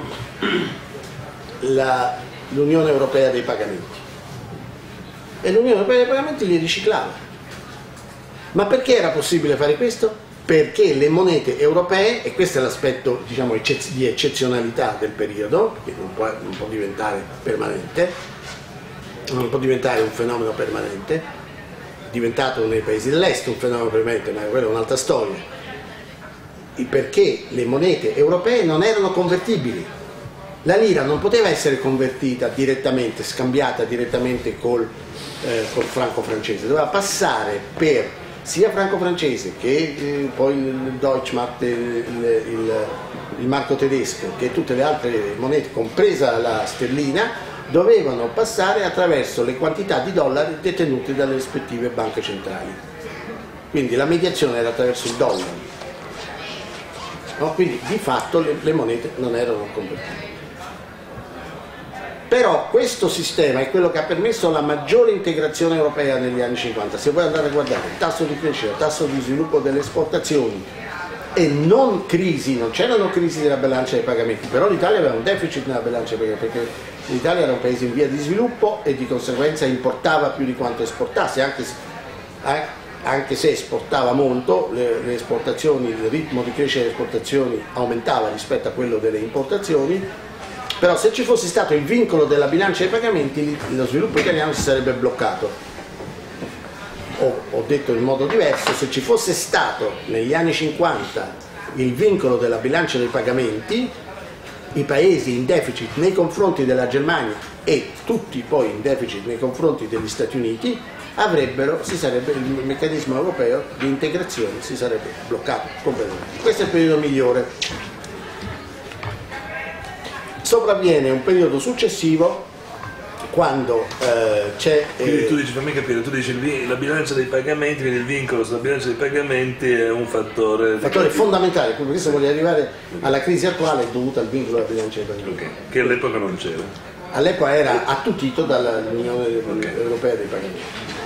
l'Unione Europea dei Pagamenti e l'Unione Europea dei Pagamenti li riciclava. Ma perché era possibile fare questo? Perché le monete europee, e questo è l'aspetto, diciamo, di eccezionalità del periodo, che non può, non può diventare permanente, non può diventare un fenomeno permanente, è diventato nei paesi dell'est un fenomeno permanente, ma quella è un'altra storia. Perché le monete europee non erano convertibili. La lira non poteva essere convertita direttamente, scambiata direttamente col, eh, col franco francese, doveva passare per sia franco-francese che eh, poi il Deutschmark, il, il, il marco tedesco, che tutte le altre monete, compresa la sterlina, dovevano passare attraverso le quantità di dollari detenute dalle rispettive banche centrali. Quindi la mediazione era attraverso il dollaro. No? Quindi di fatto le, le monete non erano convertibili. Però questo sistema è quello che ha permesso la maggiore integrazione europea negli anni cinquanta. Se voi andate a guardare il tasso di crescita, il tasso di sviluppo delle esportazioni e non crisi, non c'erano crisi della bilancia dei pagamenti, però l'Italia aveva un deficit nella bilancia dei pagamenti, perché l'Italia era un paese in via di sviluppo e di conseguenza importava più di quanto esportasse, anche se, anche se esportava molto, le, le esportazioni, il ritmo di crescita delle esportazioni aumentava rispetto a quello delle importazioni. Però se ci fosse stato il vincolo della bilancia dei pagamenti, lo sviluppo italiano si sarebbe bloccato. O, ho detto in modo diverso, se ci fosse stato negli anni cinquanta il vincolo della bilancia dei pagamenti, i paesi in deficit nei confronti della Germania e tutti poi in deficit nei confronti degli Stati Uniti, avrebbero, si sarebbe, il meccanismo europeo di integrazione si sarebbe bloccato completamente. Questo è il periodo migliore. Sopravviene un periodo successivo quando eh, c'è... Eh, quindi tu dici, fammi capire, tu dici il, la bilancia dei pagamenti, quindi il vincolo sulla bilancia dei pagamenti è un fattore... fattore fondamentale, perché se voglio arrivare alla crisi attuale è dovuta al vincolo della bilancia dei pagamenti. Okay. Che all'epoca non c'era. All'epoca era attutito dall'Unione okay. Europea dei pagamenti.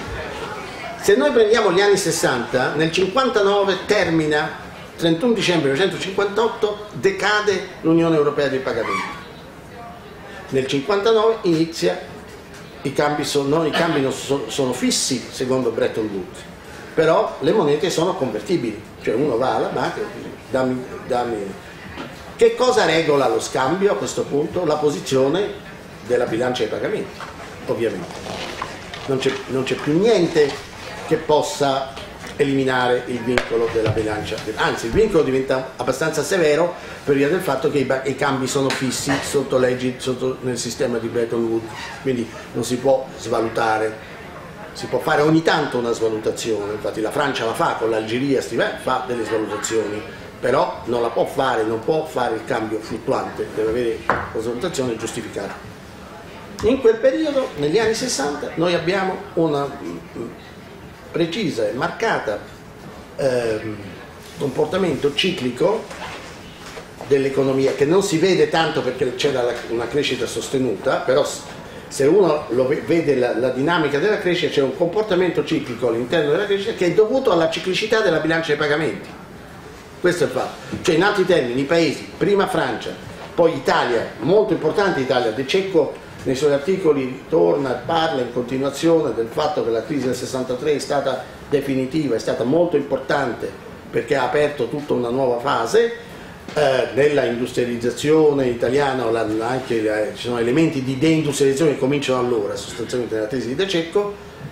Se noi prendiamo gli anni sessanta, nel cinquantanove termina, trentuno dicembre millenovecentocinquantotto, decade l'Unione Europea dei pagamenti. Nel cinquantanove inizia, i cambi, sono, i cambi non sono, sono fissi secondo Bretton Woods, però le monete sono convertibili, cioè uno va alla banca e dice dammi, dammi. Che cosa regola lo scambio a questo punto? La posizione della bilancia dei pagamenti, ovviamente. Non c'è, non c'è più niente che possa eliminare il vincolo della bilancia, anzi il vincolo diventa abbastanza severo per via del fatto che i, i cambi sono fissi sotto leggi, sotto, nel sistema di Bretton Woods, quindi non si può svalutare, si può fare ogni tanto una svalutazione, infatti la Francia la fa con l'Algeria, fa delle svalutazioni, però non la può fare, non può fare il cambio fluttuante, deve avere una svalutazione giustificata. In quel periodo, negli anni sessanta, noi abbiamo una precisa e marcata eh, comportamento ciclico dell'economia che non si vede tanto perché c'era una crescita sostenuta, però se uno lo vede la, la dinamica della crescita, c'è un comportamento ciclico all'interno della crescita che è dovuto alla ciclicità della bilancia dei pagamenti. Questo è il fatto. Cioè, in altri termini, i paesi, prima Francia, poi Italia, molto importante Italia, De Cecco nei suoi articoli torna e parla in continuazione del fatto che la crisi del sessantatré è stata definitiva, è stata molto importante perché ha aperto tutta una nuova fase eh, nella industrializzazione italiana, anche eh, ci sono elementi di deindustrializzazione che cominciano allora, sostanzialmente nella tesi di De Cecco.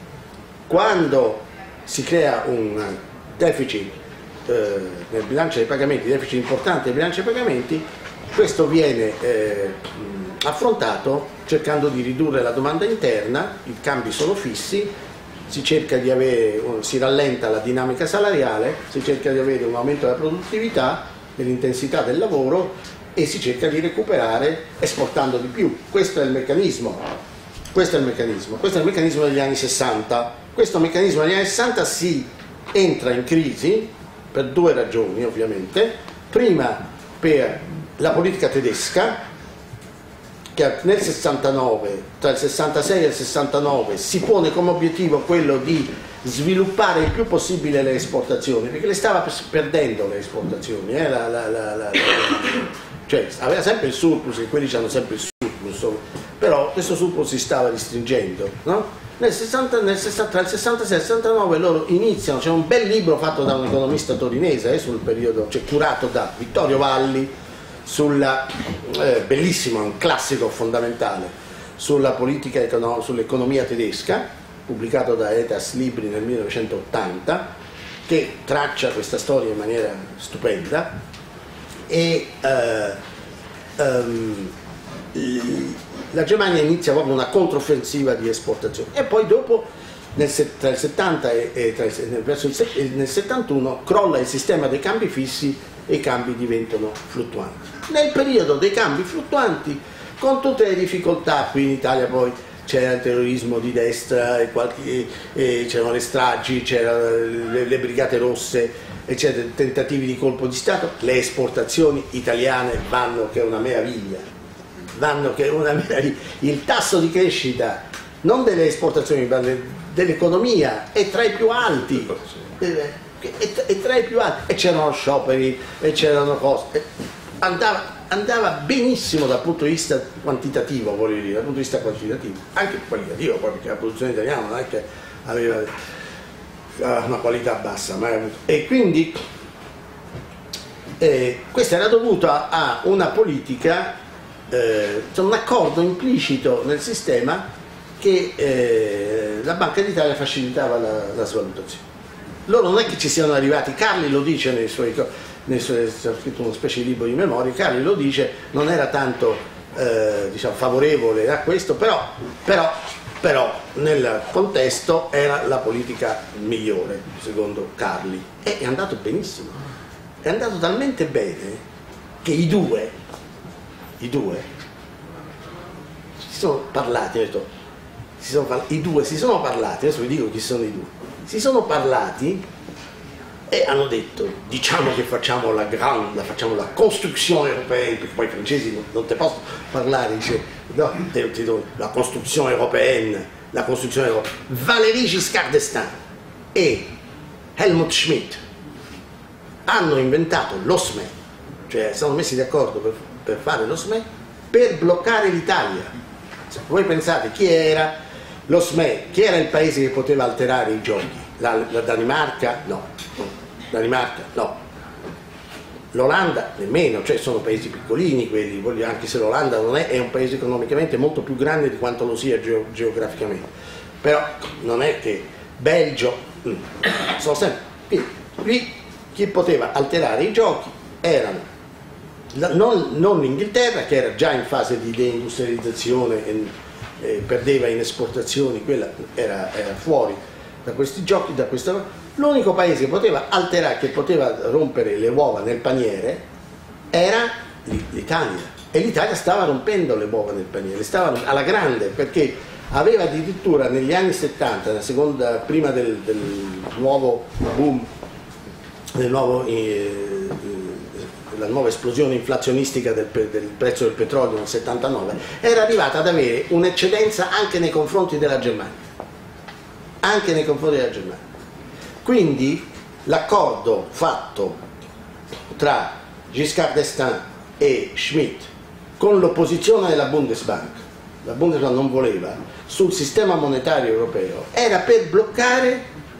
Quando si crea un deficit eh, nel bilancio dei pagamenti, deficit importante nel bilancio dei pagamenti, questo viene eh, affrontato cercando di ridurre la domanda interna, i cambi sono fissi, si cerca di avere, si rallenta la dinamica salariale, si cerca di avere un aumento della produttività, dell'intensità del lavoro e si cerca di recuperare esportando di più. Questo è il meccanismo, questo è il meccanismo, questo è il meccanismo degli anni sessanta. Questo meccanismo degli anni sessanta si entra in crisi per due ragioni ovviamente. Prima per la politica tedesca, che nel sessantanove, tra il sessantasei e il sessantanove, si pone come obiettivo quello di sviluppare il più possibile le esportazioni, perché le stava perdendo le esportazioni, eh? la, la, la, la, cioè aveva sempre il surplus, e quelli hanno sempre il surplus, però questo surplus si stava restringendo, no? Nel sessanta, nel sessanta, tra il sessantasei e il sessantanove loro iniziano, c'è un bel libro fatto da un economista torinese eh, sul periodo, cioè curato da Vittorio Valli, sulla eh, bellissimo, un classico fondamentale sulla politica econo- sull'economia tedesca, pubblicato da Etas Libri nel millenovecentottanta, che traccia questa storia in maniera stupenda e eh, ehm, la Germania inizia proprio una controffensiva di esportazione e poi dopo nel, tra il settanta e, e tra il, verso il, nel settantuno crolla il sistema dei cambi fissi e i cambi diventano fluttuanti. Nel periodo dei cambi fluttuanti, con tutte le difficoltà, qui in Italia poi c'era il terrorismo di destra, e qualche, e c'erano le stragi, c'erano le, le brigate rosse, eccetera, tentativi di colpo di Stato, le esportazioni italiane vanno che è una meraviglia, vanno che è una meraviglia. Il tasso di crescita, non delle esportazioni, ma dell'economia, è tra i più alti, è, è tra i più alti, e c'erano scioperi, e c'erano cose, andava... andava benissimo dal punto di vista quantitativo, voglio dire, dal punto di vista quantitativo, anche qualitativo, poi perché la produzione italiana non è che aveva una qualità bassa, ma e quindi eh, questo era dovuto a, a una politica, eh, un accordo implicito nel sistema che eh, la Banca d'Italia facilitava la, la svalutazione. Loro non è che ci siano arrivati, Carli lo dice nei suoi nel suo, ha scritto una specie di libro di memoria, Carli lo dice, non era tanto eh, diciamo, favorevole a questo, però, però, però nel contesto era la politica migliore, secondo Carli, e è andato benissimo, è andato talmente bene che i due, i due si sono parlati, ho detto, si sono parlati, i due si sono parlati, adesso vi dico chi sono i due, si sono parlati e hanno detto, diciamo che facciamo la grande, facciamo la costruzione europea, perché poi i francesi non, non te possono parlare, dice, no, te, te, la costruzione europea, la costruzione europea. Valéry Giscard d'Estaing e Helmut Schmidt hanno inventato l'O S M E, cioè sono messi d'accordo per, per fare l'O S M E, per bloccare l'Italia. Voi pensate chi era l'O S M E, chi era il paese che poteva alterare i giochi? La, la Danimarca? No. Danimarca? No. L'Olanda? Nemmeno, cioè sono paesi piccolini quelli, anche se l'Olanda non è, è un paese economicamente molto più grande di quanto lo sia geo, geograficamente. Però non è che Belgio, mm, sono sempre, quindi, qui chi poteva alterare i giochi erano la, non, non l'Inghilterra, che era già in fase di deindustrializzazione e eh, perdeva in esportazioni, quella era, era fuori da questi giochi, da questa. L'unico paese che poteva alterare, che poteva rompere le uova nel paniere era l'Italia, e l'Italia stava rompendo le uova nel paniere, stava alla grande, perché aveva addirittura negli anni settanta, la seconda, prima del, del nuovo boom, del nuovo, eh, la nuova esplosione inflazionistica del, del prezzo del petrolio nel settantanove, era arrivata ad avere un'eccedenza anche nei confronti della Germania, anche nei confronti della Germania. Quindi l'accordo fatto tra Giscard d'Estaing e Schmidt con l'opposizione della Bundesbank, la Bundesbank non voleva, sul sistema monetario europeo, era per bloccare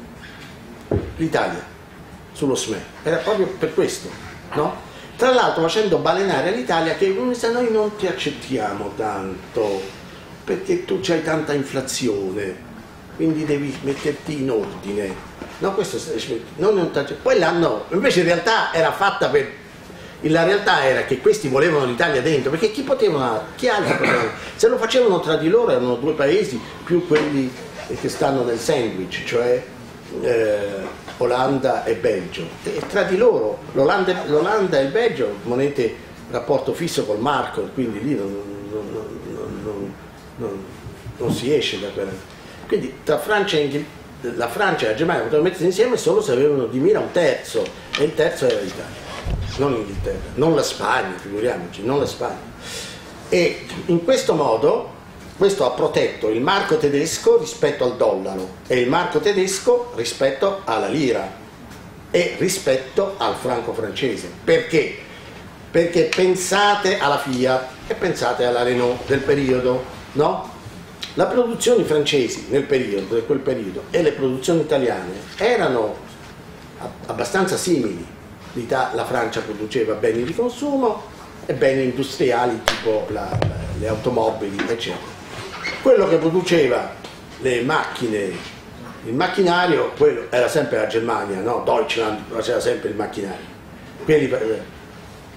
l'Italia sullo S M E, era proprio per questo, no? Tra l'altro facendo balenare all'Italia che noi non ti accettiamo tanto perché tu c'hai tanta inflazione, quindi devi metterti in ordine. No, questo non è un taglio. Poi l'hanno, invece in realtà era fatta per, la realtà era che questi volevano l'Italia dentro, perché chi potevano, chi altri potevano, se lo facevano tra di loro erano due paesi più quelli che stanno nel sandwich, cioè eh, Olanda e Belgio, e tra di loro l'Olanda, l'Olanda e il Belgio monete rapporto fisso col marco, quindi lì non, non, non, non, non, non si esce da quella. Quindi tra Francia e Inghilterra, la Francia e la Germania potevano mettersi insieme solo se avevano di mira un terzo, e il terzo era l'Italia, non l'Inghilterra, non la Spagna, figuriamoci, non la Spagna. E in questo modo questo ha protetto il marco tedesco rispetto al dollaro e il marco tedesco rispetto alla lira e rispetto al franco francese. Perché? Perché pensate alla Fiat e pensate alla Renault del periodo, no? Le produzioni francesi nel periodo, in quel periodo, e le produzioni italiane erano abbastanza simili. La Francia produceva beni di consumo e beni industriali tipo la, la, le automobili, eccetera. Quello che produceva le macchine, il macchinario, quello era sempre la Germania, no? Deutschland faceva sempre il macchinario. Quelli,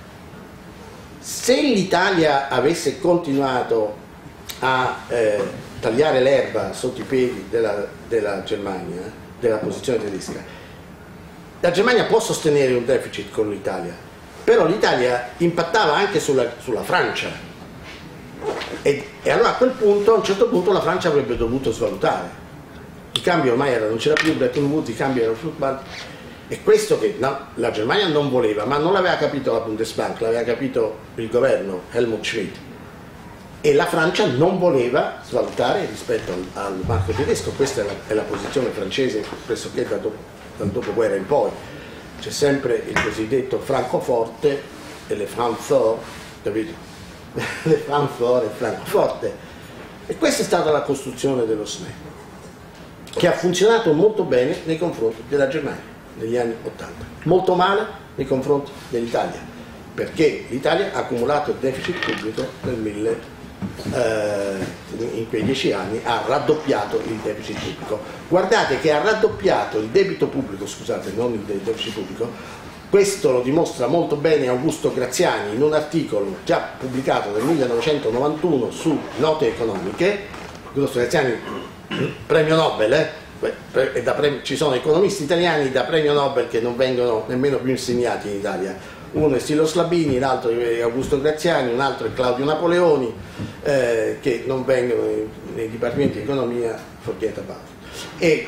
se l'Italia avesse continuato a eh, tagliare l'erba sotto i piedi della, della Germania, della posizione tedesca. La Germania può sostenere un deficit con l'Italia, però l'Italia impattava anche sulla, sulla Francia e, e allora a quel punto, a un certo punto, la Francia avrebbe dovuto svalutare. I cambi ormai erano, non c'era più Bretton Woods, i cambi erano fluttuanti. E questo che no, la Germania non voleva, ma non l'aveva capito la Bundesbank, l'aveva capito il governo, Helmut Schmidt. E la Francia non voleva svalutare rispetto al, al marco tedesco. Questa è la, è la posizione francese pressoché da dopo, dal dopoguerra in poi. C'è sempre il cosiddetto Francoforte e le Francfort, capito? Le Francfort e il Francoforte. E questa è stata la costruzione dello S N E, che ha funzionato molto bene nei confronti della Germania negli anni ottanta, molto male nei confronti dell'Italia, perché l'Italia ha accumulato il deficit pubblico nel mille Eh, in quei dieci anni ha raddoppiato il deficit pubblico. Guardate che ha raddoppiato il debito pubblico, scusate, non il deficit pubblico. Questo lo dimostra molto bene Augusto Graziani in un articolo già pubblicato nel millenovecentonovantuno su Note economiche. Augusto Graziani, premio Nobel, eh? Beh, e da premio, ci sono economisti italiani da premio Nobel che non vengono nemmeno più insegnati in Italia. Uno è Silo Slabini, l'altro è Augusto Graziani, un altro è Claudio Napoleoni, eh, che non vengono nei, nei dipartimenti di economia, forget about it. E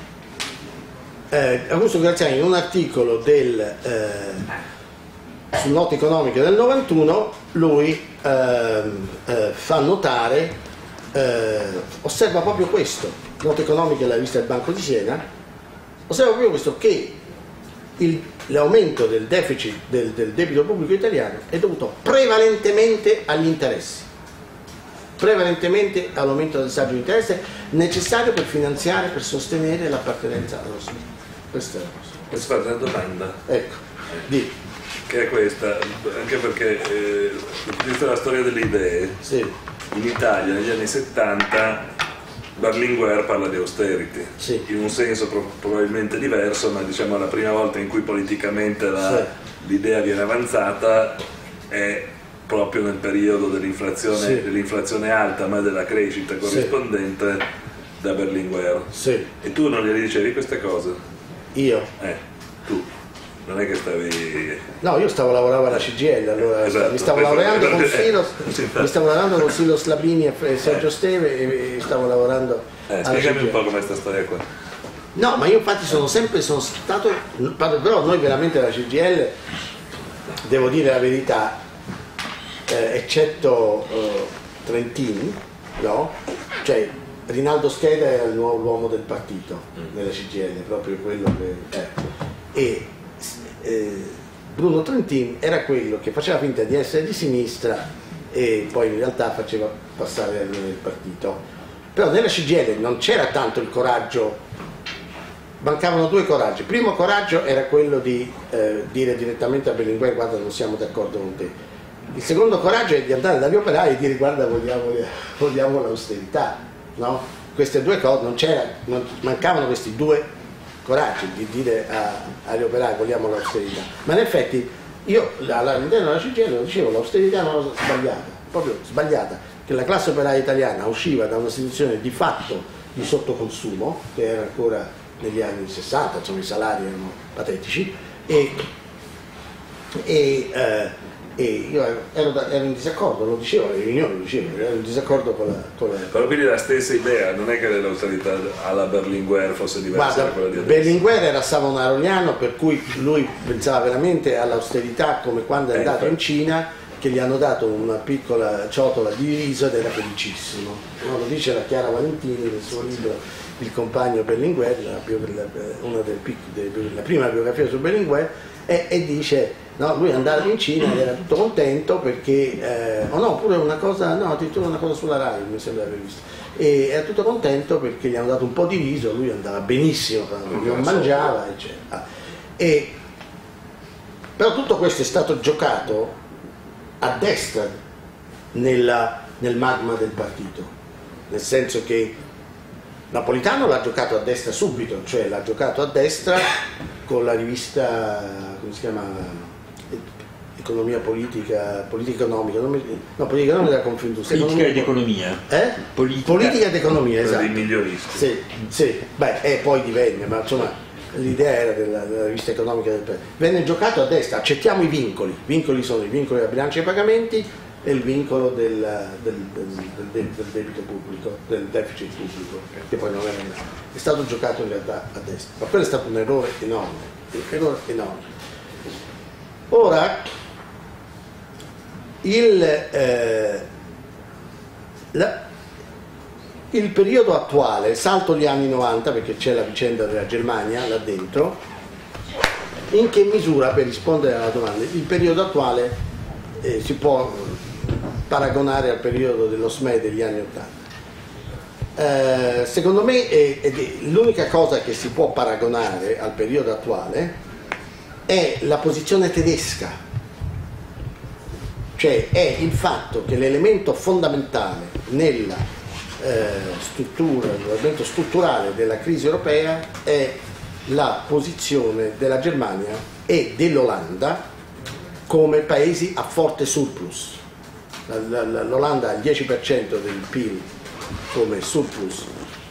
eh, Augusto Graziani in un articolo del, eh, su Note economiche del novantuno, lui eh, eh, fa notare, eh, osserva proprio questo, Note economiche è la rivista del Banco di Siena, osserva proprio questo, che l'aumento del deficit del, del debito pubblico italiano è dovuto prevalentemente agli interessi, prevalentemente all'aumento del saldo di interesse necessario per finanziare, per sostenere l'appartenenza allo Stato. Questa è la cosa. Posso fare una domanda? Ecco, di. Che è questa, anche perché eh, vista la storia delle idee, Sì. in Italia negli anni settanta Berlinguer parla di austerity, Sì. in un senso pro- probabilmente diverso, ma diciamo la prima volta in cui politicamente la, Sì. l'idea viene avanzata è proprio nel periodo dell'inflazione, Sì. dell'inflazione alta ma della crescita corrispondente, sì, da Berlinguer. Sì. E tu non gli dicevi queste cose? Io? Eh, tu. Non è che stavi... No, io stavo lavorando alla C G I L, allora Esatto, mi stavo questo- lavorando con eh, Silo, sì, mi stavo lavorando con Silo Slabini e Sergio Steve e e stavo lavorando Eh, alla spiegami C G I L. un po' com'è sta storia qua. No, ma io infatti sono sempre sono stato, però noi veramente la C G I L, devo dire la verità, eh, eccetto eh, Trentin, no? Cioè Rinaldo Scheda era il nuovo uomo del partito nella C G I L, proprio quello che... Eh. E eh, Bruno Trentin era quello che faceva finta di essere di sinistra e poi in realtà faceva passare nel partito. Però nella C G I L non c'era tanto il coraggio, mancavano due coraggi. Il primo coraggio era quello di eh, dire direttamente a Berlinguer: guarda, non siamo d'accordo con te. Il secondo coraggio è di andare dagli operai e dire: guarda, vogliamo, vogliamo l'austerità, no? Queste due cose, non c'era, non, mancavano questi due coraggio di dire a, agli operai vogliamo l'austerità, ma in effetti io all'interno della C G I L lo dicevo, l'austerità è una cosa sbagliata, proprio sbagliata, che la classe operaia italiana usciva da una situazione di fatto di sottoconsumo, che era ancora negli anni sessanta, insomma i salari erano patetici, e, e, eh, e io ero, da, ero in disaccordo, lo dicevo alle riunioni, lo dicevo, ero in disaccordo con la, con la... Però quindi la stessa idea, non è che l'austerità alla Berlinguer fosse diversa Guarda, da quella di adesso. Berlinguer era savonaroliano, per cui lui pensava veramente all'austerità come quando è Eh, andato infatti. in Cina, che gli hanno dato una piccola ciotola di riso ed era felicissimo. No, lo dice la Chiara Valentini nel suo libro Il compagno Berlinguer, la, bio- la, una delle pic- delle- la prima biografia su Berlinguer, e, e dice... No, lui è andato in Cina ed era tutto contento perché, eh, o no, pure una cosa, no, addirittura una cosa sulla Rai, mi sembra di aver visto. E era tutto contento perché gli hanno dato un po' di riso, lui andava benissimo, non mangiava, eccetera. E, però tutto questo è stato giocato a destra nella, nel magma del partito, nel senso che Napolitano l'ha giocato a destra subito, cioè l'ha giocato a destra con la rivista, come si chiama? economia politica, politica economica, non mi, no, politica economica era Confindustria. Politica ed economia. Eh? Politica, politica ed economia, esatto. Dei miglioristi. Sì, sì, beh, e poi divenne, ma insomma l'idea era della, della rivista economica del paese. Venne giocato a destra, accettiamo i vincoli, i vincoli sono i vincoli della bilancia dei pagamenti e il vincolo del, del, del, del, del debito pubblico, del deficit pubblico, che poi non era, è stato giocato in realtà a destra, ma quello è stato un errore enorme, un errore enorme. Ora, il, eh, la, il periodo attuale, salto gli anni novanta perché c'è la vicenda della Germania là dentro, in che misura, per rispondere alla domanda, il periodo attuale eh, si può paragonare al periodo dello S M E degli anni ottanta? Eh, secondo me è, è l'unica cosa che si può paragonare al periodo attuale è la posizione tedesca, cioè è il fatto che l'elemento fondamentale nella eh, struttura, l'elemento strutturale della crisi europea è la posizione della Germania e dell'Olanda come paesi a forte surplus. L'Olanda ha il dieci per cento del P I L come surplus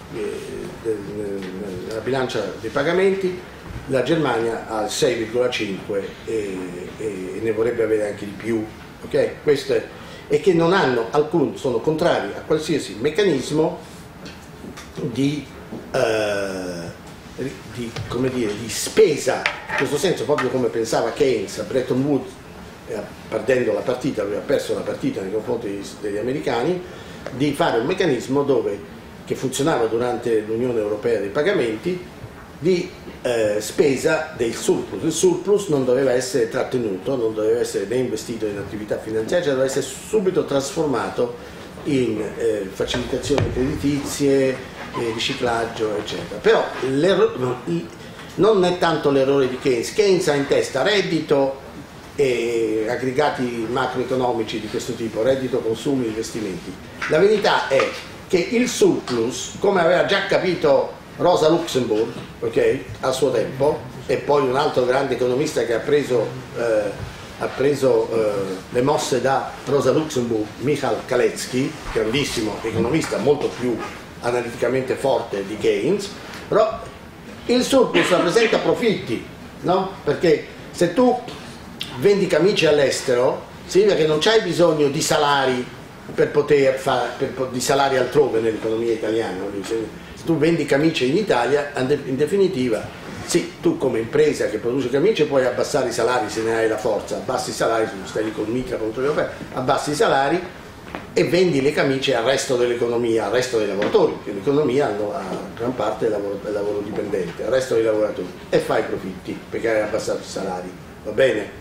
nella bilancia dei pagamenti, la Germania ha il sei virgola cinque e, e ne vorrebbe avere anche di più, okay? Questo è, e che non hanno alcun, sono contrari a qualsiasi meccanismo di, eh, di, come dire, di spesa, in questo senso proprio come pensava Keynes a Bretton Woods, eh, perdendo la partita, lui ha perso la partita nei confronti degli americani, di fare un meccanismo dove, che funzionava durante l'Unione Europea dei pagamenti, di eh, spesa del surplus. Il surplus non doveva essere trattenuto, non doveva essere reinvestito in attività finanziarie, doveva essere subito trasformato in eh, facilitazioni creditizie, eh, riciclaggio, eccetera. Però non è tanto l'errore di Keynes. Keynes ha in testa reddito e aggregati macroeconomici di questo tipo, reddito, consumi, investimenti. La verità è che il surplus, come aveva già capito Rosa Luxemburg, okay, a suo tempo, e poi un altro grande economista che ha preso, eh, ha preso eh, le mosse da Rosa Luxemburg, Michal Kalecki, grandissimo economista, molto più analiticamente forte di Keynes, però il surplus rappresenta profitti, no? Perché se tu vendi camicie all'estero, significa che non c'hai bisogno di salari per poter fare, per, di salari altrove nell'economia italiana. Se tu vendi camicie in Italia, in definitiva, sì, tu come impresa che produce camicie puoi abbassare i salari se ne hai la forza, abbassi i salari, stai lì col mitra contro l'Europea, abbassi i salari e vendi le camicie al resto dell'economia, al resto dei lavoratori, perché l'economia ha gran parte del lavoro, del lavoro dipendente, al resto dei lavoratori, e fai profitti perché hai abbassato i salari, va bene?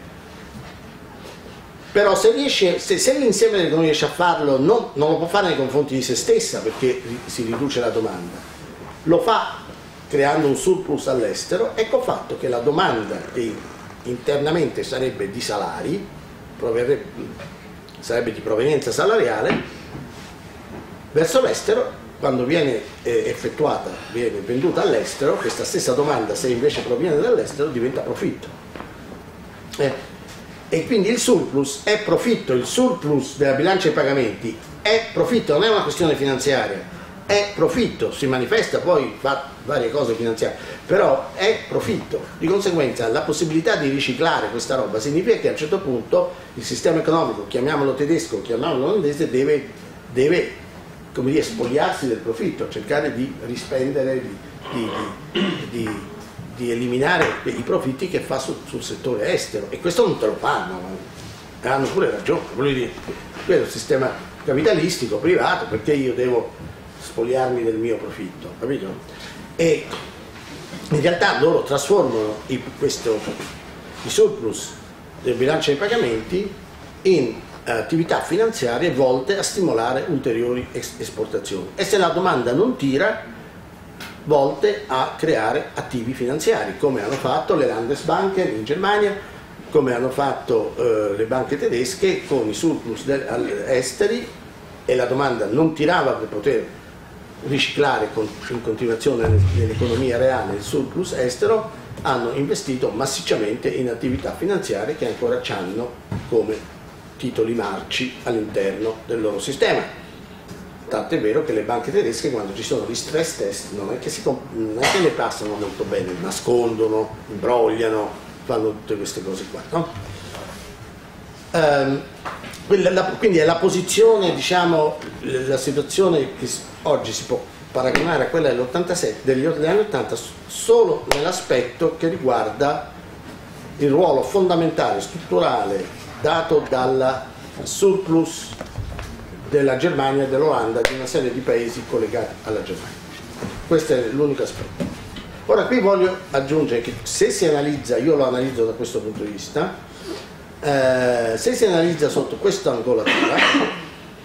Però se, riesce, se, se l'insieme dell'economia riesce a farlo, non, non lo può fare nei confronti di se stessa perché si riduce la domanda, lo fa creando un surplus all'estero, ecco fatto che la domanda che internamente sarebbe di salari, sarebbe di provenienza salariale, verso l'estero, quando viene eh, effettuata, viene venduta all'estero, questa stessa domanda, se invece proviene dall'estero, diventa profitto. Eh, E quindi il surplus è profitto, il surplus della bilancia dei pagamenti è profitto, non è una questione finanziaria, è profitto, si manifesta poi, fa varie cose finanziarie, però è profitto. Di conseguenza la possibilità di riciclare questa roba significa che a un certo punto il sistema economico, chiamiamolo tedesco, chiamiamolo olandese, deve, deve come dire, spogliarsi del profitto, cercare di rispendere, di, di, di, di di eliminare i profitti che fa sul, sul settore estero, e questo non te lo fanno, e hanno pure ragione, voglio dire, quello è un sistema capitalistico, privato, perché io devo spogliarmi del mio profitto, capito? E in realtà loro trasformano i, questo, i surplus del bilancio dei pagamenti in attività finanziarie volte a stimolare ulteriori es- esportazioni, e se la domanda non tira, volte a creare attivi finanziari, come hanno fatto le Landesbanken in Germania, come hanno fatto eh, le banche tedesche con i surplus del, esteri, e la domanda non tirava per poter riciclare con, in continuazione nell'economia reale il surplus estero, hanno investito massicciamente in attività finanziarie che ancora hanno come titoli marci all'interno del loro sistema. Tant'è vero che le banche tedesche, quando ci sono gli stress test, non è che, si, non è che le passano molto bene, nascondono, imbrogliano, fanno tutte queste cose qua, no? Um, quindi è la posizione, diciamo, la situazione che oggi si può paragonare a quella dell'ottantasette, degli anni ottanta, solo nell'aspetto che riguarda il ruolo fondamentale, strutturale, dato dal surplus della Germania e dell'Olanda, di una serie di paesi collegati alla Germania. Questo è l'unico aspetto. Ora qui voglio aggiungere che se si analizza, io lo analizzo da questo punto di vista, eh, se si analizza sotto questa angolatura,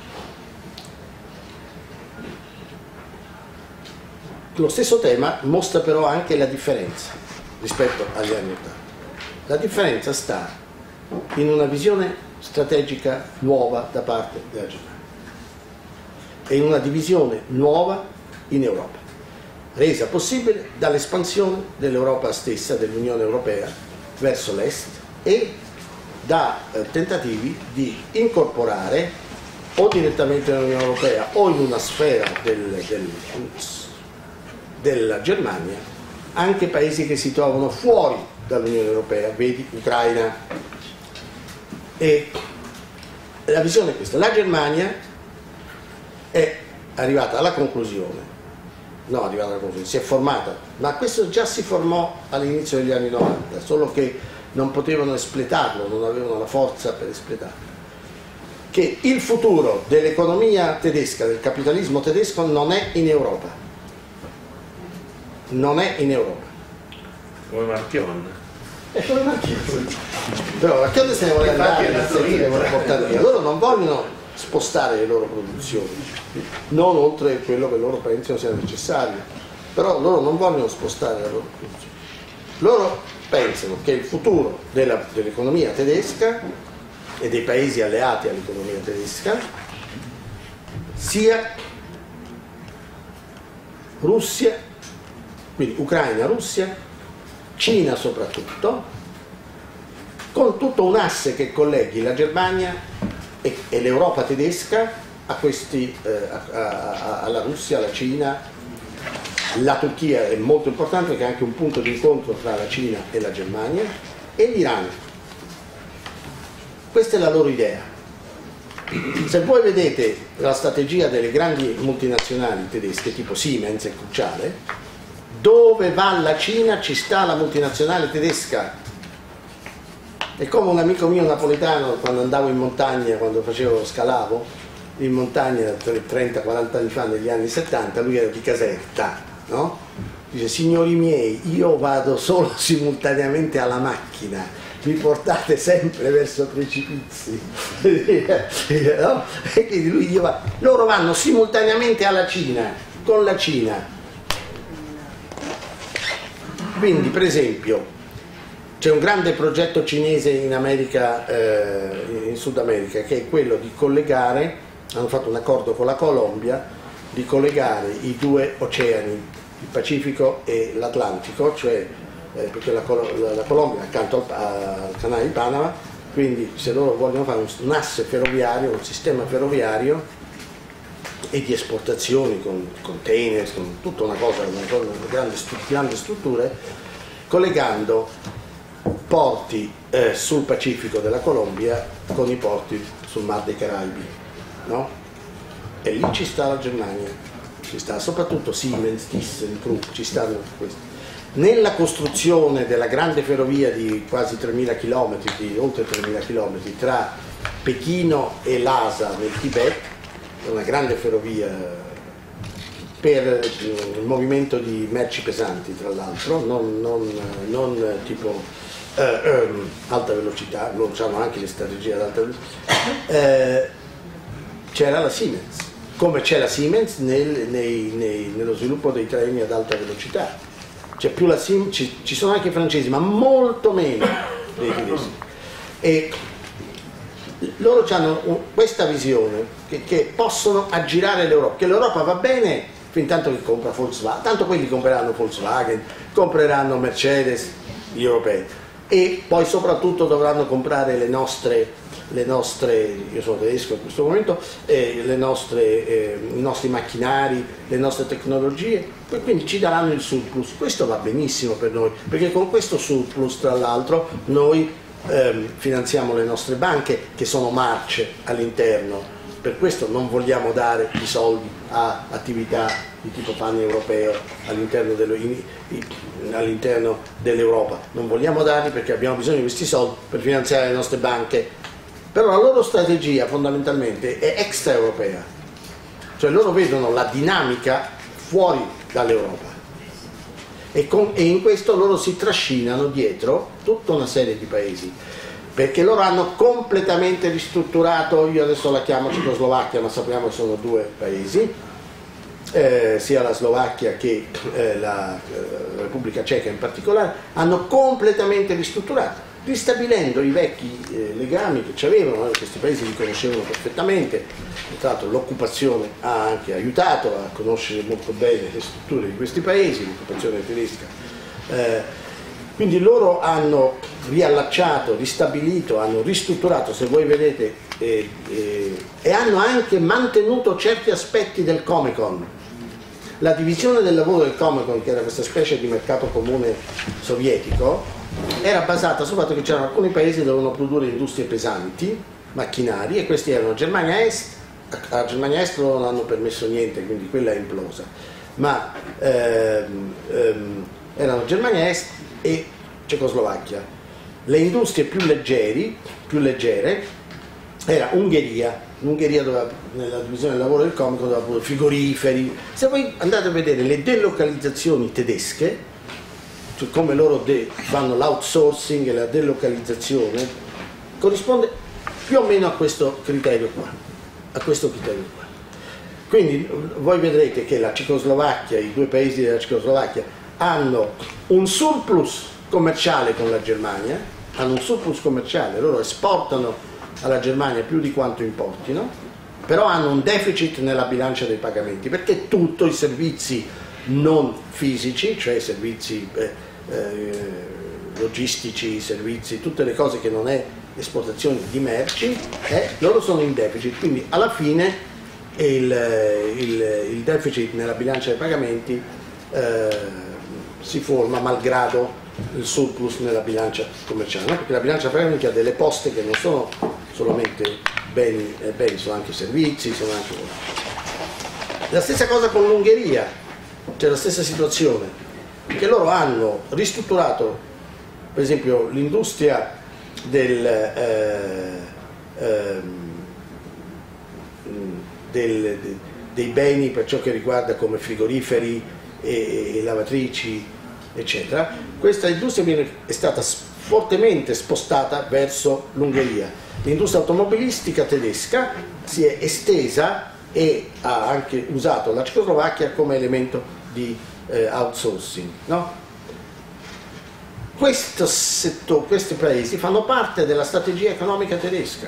lo stesso tema mostra però anche la differenza rispetto agli anni ottanta. La differenza sta in una visione strategica nuova da parte della Germania e in una divisione nuova in Europa, resa possibile dall'espansione dell'Europa stessa, dell'Unione Europea, verso l'Est e da eh, tentativi di incorporare o direttamente nell'Unione Europea o in una sfera del, del della Germania anche paesi che si trovano fuori dall'Unione Europea, vedi Ucraina. E la visione è questa: la Germania è arrivata alla conclusione, no, arrivata alla conclusione, si è formata, ma questo già si formò all'inizio degli anni novanta, solo che non potevano espletarlo, non avevano la forza per espletarlo, che il futuro dell'economia tedesca, del capitalismo tedesco, non è in Europa. Non è in Europa. Come Marchionne. È come Marchionne. Però Marchionne se ne vuole andare, se ne vuole portare via. Loro non vogliono spostare le loro produzioni, non oltre quello che loro pensano sia necessario. Però loro non vogliono spostare la loro produzione. Loro pensano che il futuro della, dell'economia tedesca e dei paesi alleati all'economia tedesca sia Russia, quindi Ucraina, Russia, Cina soprattutto, con tutto un asse che colleghi la Germania e, e l'Europa tedesca a questi, eh, a, a, alla Russia, alla Cina. La Turchia è molto importante perché è anche un punto di incontro tra la Cina e la Germania, e l'Iran. Questa è la loro idea. Se voi vedete la strategia delle grandi multinazionali tedesche tipo Siemens, è cruciale. Dove va la Cina ci sta la multinazionale tedesca. È come un amico mio napoletano, quando andavo in montagna, quando facevo scalavo in montagna trenta quaranta anni fa, negli anni settanta, lui era di Caserta, no? Dice: signori miei, io vado solo simultaneamente alla macchina, mi portate sempre verso precipizi. No? E quindi lui io va. Loro vanno simultaneamente alla Cina, con la Cina. Quindi, per esempio, c'è un grande progetto cinese in America, eh, in Sud America, che è quello di collegare, hanno fatto un accordo con la Colombia, di collegare i due oceani, il Pacifico e l'Atlantico, cioè eh, perché la, la, la Colombia è accanto al, al canale di Panama, quindi se loro vogliono fare un, un asse ferroviario, un sistema ferroviario e di esportazioni con container, con tutta una cosa, una, cosa, una grande, grandi strutture, collegando porti eh, sul Pacifico della Colombia con i porti sul Mar dei Caraibi, no? E lì ci sta la Germania, ci sta soprattutto Siemens, ThyssenKrupp, ci stanno questi. Nella costruzione della grande ferrovia di quasi tremila chilometri, di oltre tremila chilometri tra Pechino e Lhasa nel Tibet, una grande ferrovia per il movimento di merci pesanti, tra l'altro, non, non, non tipo eh, eh, alta velocità, loro hanno anche le strategie ad alta velocità, eh, c'era la Siemens, come c'è la Siemens nel, nei, nei, nello sviluppo dei treni ad alta velocità. C'è più la Siemens, ci, ci sono anche i francesi, ma molto meno dei tedeschi. E loro hanno questa visione che, che possono aggirare l'Europa, che l'Europa va bene fin tanto che compra Volkswagen, tanto quelli compreranno Volkswagen, compreranno Mercedes, gli europei, e poi soprattutto dovranno comprare le nostre, le nostre io sono tedesco in questo momento, eh, le nostre, eh, i nostri macchinari, le nostre tecnologie, quindi ci daranno il surplus. Questo va benissimo per noi, perché con questo surplus tra l'altro noi ehm, finanziamo le nostre banche che sono marce all'interno. Per questo non vogliamo dare i soldi a attività di tipo paneuropeo all'interno all'interno dell'Europa. Non vogliamo darli perché abbiamo bisogno di questi soldi per finanziare le nostre banche. Però la loro strategia fondamentalmente è extraeuropea, cioè loro vedono la dinamica fuori dall'Europa e, con, e in questo loro si trascinano dietro tutta una serie di paesi, perché loro hanno completamente ristrutturato, io adesso la chiamo Cecoslovacchia, ma sappiamo che sono due paesi, eh, sia la Slovacchia che eh, la eh, Repubblica Ceca in particolare, hanno completamente ristrutturato, ristabilendo i vecchi eh, legami che ci avevano, eh, questi paesi li conoscevano perfettamente, tra l'altro l'occupazione ha anche aiutato a conoscere molto bene le strutture di questi paesi, l'occupazione tedesca. Eh, Quindi loro hanno riallacciato, ristabilito, hanno ristrutturato, se voi vedete, eh, eh, e hanno anche mantenuto certi aspetti del Comecon. La divisione del lavoro del Comecon, che era questa specie di mercato comune sovietico, era basata sul fatto che c'erano alcuni paesi che dovevano produrre industrie pesanti, macchinari, e questi erano Germania Est. A Germania Est non hanno permesso niente, quindi quella è implosa, ma ehm, ehm, erano Germania Est e Cecoslovacchia. Le industrie più leggeri, più leggere era Ungheria. L'Ungheria doveva, nella divisione del lavoro del Comecon, doveva produrre frigoriferi. Se voi andate a vedere le delocalizzazioni tedesche, cioè come loro fanno l'outsourcing e la delocalizzazione, corrisponde più o meno a questo criterio qua, a questo criterio qua. Quindi voi vedrete che la Cecoslovacchia, i due paesi della Cecoslovacchia hanno un surplus commerciale con la Germania, hanno un surplus commerciale, loro esportano alla Germania più di quanto importino, però hanno un deficit nella bilancia dei pagamenti, perché tutto i servizi non fisici, cioè i servizi eh, eh, logistici, servizi, tutte le cose che non è esportazione di merci, eh, loro sono in deficit, quindi alla fine il, il, il deficit nella bilancia dei pagamenti eh, si forma malgrado il surplus nella bilancia commerciale, no? Perché la bilancia pagamenti ha delle poste che non sono solamente beni, eh, beni, sono anche servizi, sono anche... La stessa cosa con l'Ungheria, c'è la stessa situazione, che loro hanno ristrutturato, per esempio, l'industria del, eh, eh, del, de, dei beni per ciò che riguarda come frigoriferi e, e lavatrici, eccetera. Questa industria è stata fortemente spostata verso l'Ungheria. L'industria automobilistica tedesca si è estesa e ha anche usato la Cecoslovacchia come elemento di eh, outsourcing, no? Questo settore, questi paesi fanno parte della strategia economica tedesca,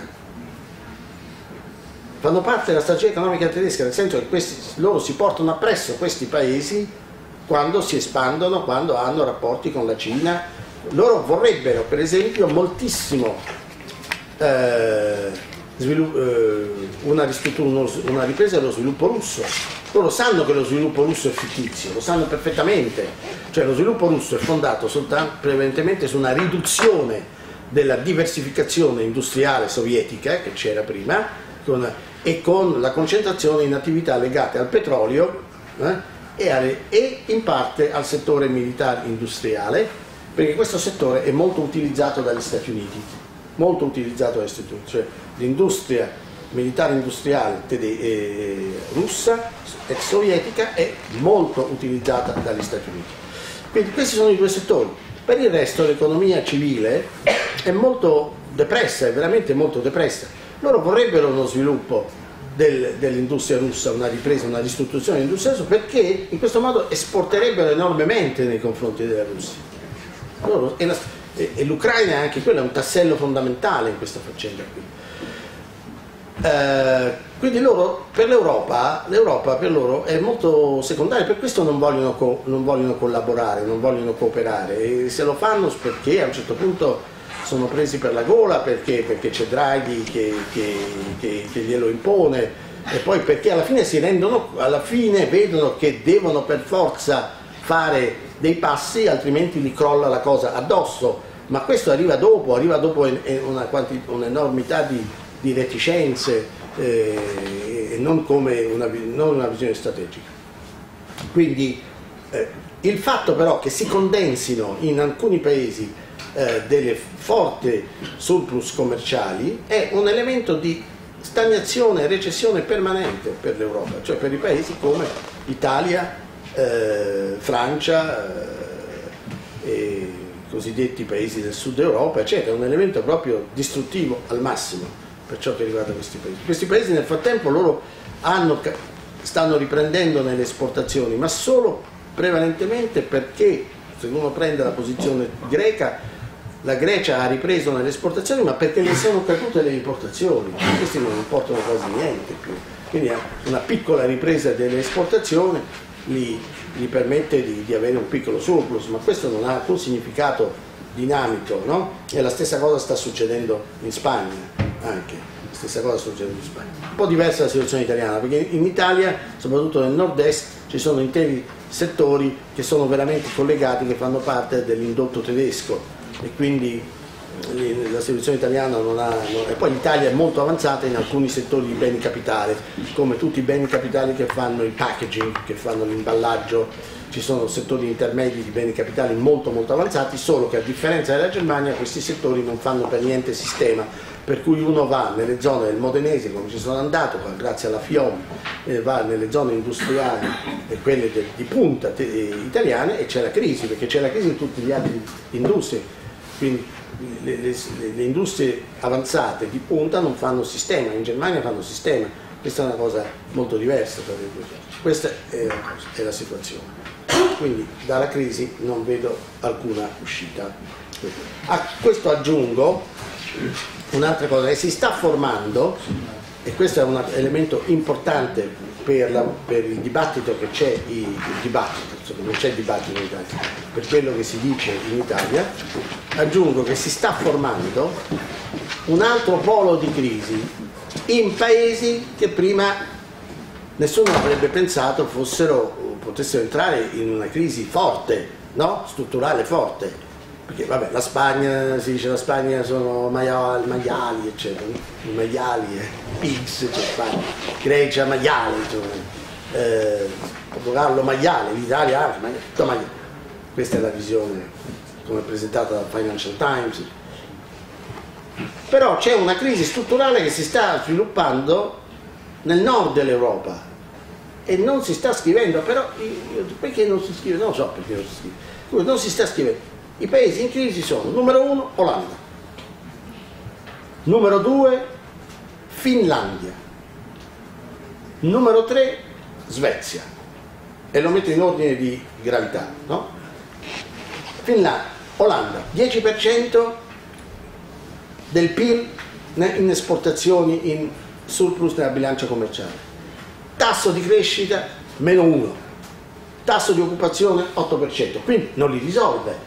fanno parte della strategia economica tedesca, nel senso che questi, loro si portano appresso questi paesi quando si espandono, quando hanno rapporti con la Cina. Loro vorrebbero, per esempio, moltissimo eh, svilu- eh, una, uno, una ripresa dello sviluppo russo. Loro sanno che lo sviluppo russo è fittizio, lo sanno perfettamente, cioè lo sviluppo russo è fondato soltanto prevalentemente su una riduzione della diversificazione industriale sovietica che c'era prima con, e con la concentrazione in attività legate al petrolio eh, e, alle, e in parte al settore militare industriale, perché questo settore è molto utilizzato dagli Stati Uniti, molto utilizzato dagli Stati Uniti, cioè l'industria militare industriale tede- eh, russa, ex sovietica, è molto utilizzata dagli Stati Uniti. Quindi questi sono i due settori. Per il resto l'economia civile è molto depressa, è veramente molto depressa. Loro vorrebbero uno sviluppo del, dell'industria russa, una ripresa, una ristrutturazione dell'industria russa, perché in questo modo esporterebbero enormemente nei confronti della Russia. Loro, e, la, e, e l'Ucraina è anche quella, è un tassello fondamentale in questa faccenda qui. Eh, quindi loro, per l'Europa, l'Europa per loro è molto secondaria, per questo non vogliono, co non vogliono collaborare, non vogliono cooperare, e se lo fanno perché a un certo punto sono presi per la gola, perché perché c'è Draghi che, che, che, che glielo impone, e poi perché alla fine si rendono, alla fine vedono che devono per forza fare dei passi, altrimenti gli crolla la cosa addosso. Ma questo arriva dopo, arriva dopo un'enormità di, di reticenze, eh, e non come una, non una visione strategica. Quindi eh, il fatto però che si condensino in alcuni paesi eh, delle forti surplus commerciali è un elemento di stagnazione e recessione permanente per l'Europa, cioè per i paesi come Italia, eh, Francia, eh, e i cosiddetti paesi del sud Europa, eccetera. È un elemento proprio distruttivo al massimo per ciò che riguarda questi paesi. Questi paesi nel frattempo loro hanno, stanno riprendendo nelle esportazioni, ma solo prevalentemente perché, se uno prende la posizione greca, la Grecia ha ripreso nelle esportazioni, ma perché le sono cadute le importazioni, questi non importano quasi niente più. Quindi una piccola ripresa delle esportazioni gli, gli permette di, di avere un piccolo surplus, ma questo non ha alcun significato dinamico, no? E la stessa cosa sta succedendo in Spagna. Anche la stessa cosa sta succedendo in Spagna. Un po' diversa la situazione italiana, perché in Italia, soprattutto nel nord-est, ci sono interi settori che sono veramente collegati, che fanno parte dell'indotto tedesco, e quindi la situazione italiana non ha... Non, e poi l'Italia è molto avanzata in alcuni settori di beni capitali, come tutti i beni capitali che fanno il packaging, che fanno l'imballaggio. Ci sono settori intermedi di beni capitali molto molto avanzati, solo che a differenza della Germania questi settori non fanno per niente sistema, per cui uno va nelle zone del Modenese, come ci sono andato grazie alla FIOM, eh, va nelle zone industriali e quelle de, di punta te, eh, italiane, e c'è la crisi, perché c'è la crisi in tutte le altre industrie. Quindi le, le, le industrie avanzate di punta non fanno sistema, in Germania fanno sistema. Questa è una cosa molto diversa tra le due cose. Questa è la, cosa, è la situazione. Quindi dalla crisi non vedo alcuna uscita. A questo aggiungo un'altra cosa che si sta formando, e questo è un elemento importante per, la, per il dibattito che c'è, il, il dibattito, insomma, non c'è dibattito in Italia, per quello che si dice in Italia, aggiungo che si sta formando un altro polo di crisi in paesi che prima nessuno avrebbe pensato fossero, potessero entrare in una crisi forte, no? Strutturale forte. Perché vabbè, la Spagna, si dice la Spagna sono maiali, maiali eccetera, i maiali, eh, pigs, c'è Spagna, Grecia, maiali, eh, Portogallo, maiali, l'Italia anche, maiali, tutto maiali. Questa è la visione come presentata dal Financial Times. Però c'è una crisi strutturale che si sta sviluppando nel nord dell'Europa e non si sta scrivendo, però io, perché non si scrive? Non lo so perché non si scrive, non si sta scrivendo. I paesi in crisi sono, numero uno, Olanda, numero due, Finlandia, numero tre, Svezia, e lo metto in ordine di gravità, no? Finlandia, Olanda, dieci per cento del P I L in esportazioni, in surplus nella bilancia commerciale, tasso di crescita meno uno, tasso di occupazione otto per cento, quindi non li risolve.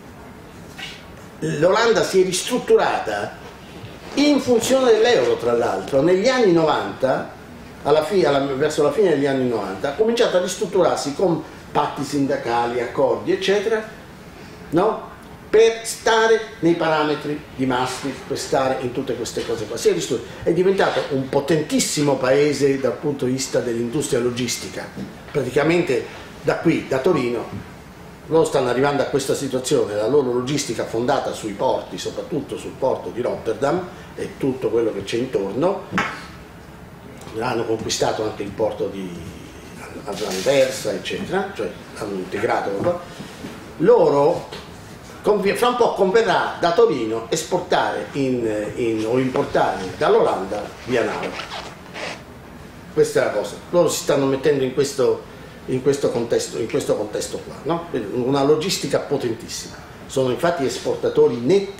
L'Olanda si è ristrutturata in funzione dell'euro, tra l'altro. Negli anni novanta, alla fine, alla, verso la fine degli anni novanta, ha cominciato a ristrutturarsi con patti sindacali, accordi, eccetera, no? Per stare nei parametri di Maastricht, per stare in tutte queste cose qua. Si è ristrutturata, è diventato un potentissimo paese dal punto di vista dell'industria logistica. Praticamente da qui, da Torino, loro stanno arrivando a questa situazione, la loro logistica fondata sui porti, soprattutto sul porto di Rotterdam e tutto quello che c'è intorno, hanno conquistato anche il porto di Anversa, eccetera, cioè hanno integrato. Loro, fra un po' converrà da Torino esportare in, in, o importare dall'Olanda via nave. Questa è la cosa. Loro si stanno mettendo in questo... In questo contesto, in questo contesto qua, no? Una logistica potentissima. Sono infatti esportatori netti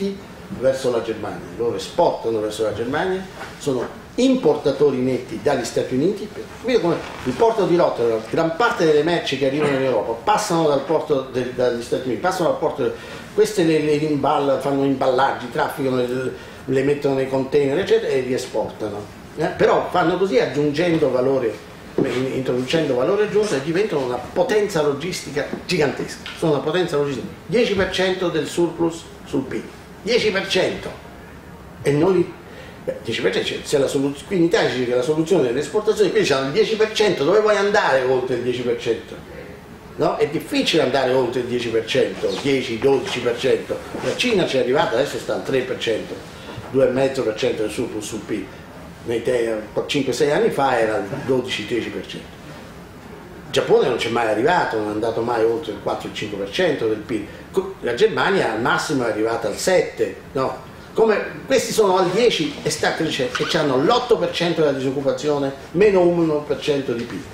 verso la Germania, loro esportano verso la Germania, sono importatori netti dagli Stati Uniti. Come il porto di Rotterdam, gran parte delle merci che arrivano in Europa passano dal porto de, dagli Stati Uniti, passano dal porto de, queste le, le imballano, fanno imballaggi, trafficano, le, le mettono nei container eccetera e li esportano, eh? Però fanno così aggiungendo valore, introducendo valore aggiunto, e diventano una potenza logistica gigantesca, sono una potenza logistica, dieci per cento del surplus sul P I L, dieci per cento, e noi dieci per cento, se la soluz- qui in Italia ci dice che la soluzione delle esportazioni, qui c'hanno il dieci per cento, dove vuoi andare oltre il dieci per cento? No? È difficile andare oltre il dieci per cento, dieci dodici per cento, la Cina ci è arrivata, adesso sta al tre per cento, due virgola cinque per cento del surplus sul P I L, nei te- cinque sei anni fa era il dodici tredici per cento. Il Giappone non c'è mai arrivato, non è andato mai oltre il quattro cinque per cento del P I L, la Germania al massimo è arrivata al sette per cento, no? Come questi sono al dieci e sta crescendo, e hanno l'otto per cento della disoccupazione, meno uno per cento di P I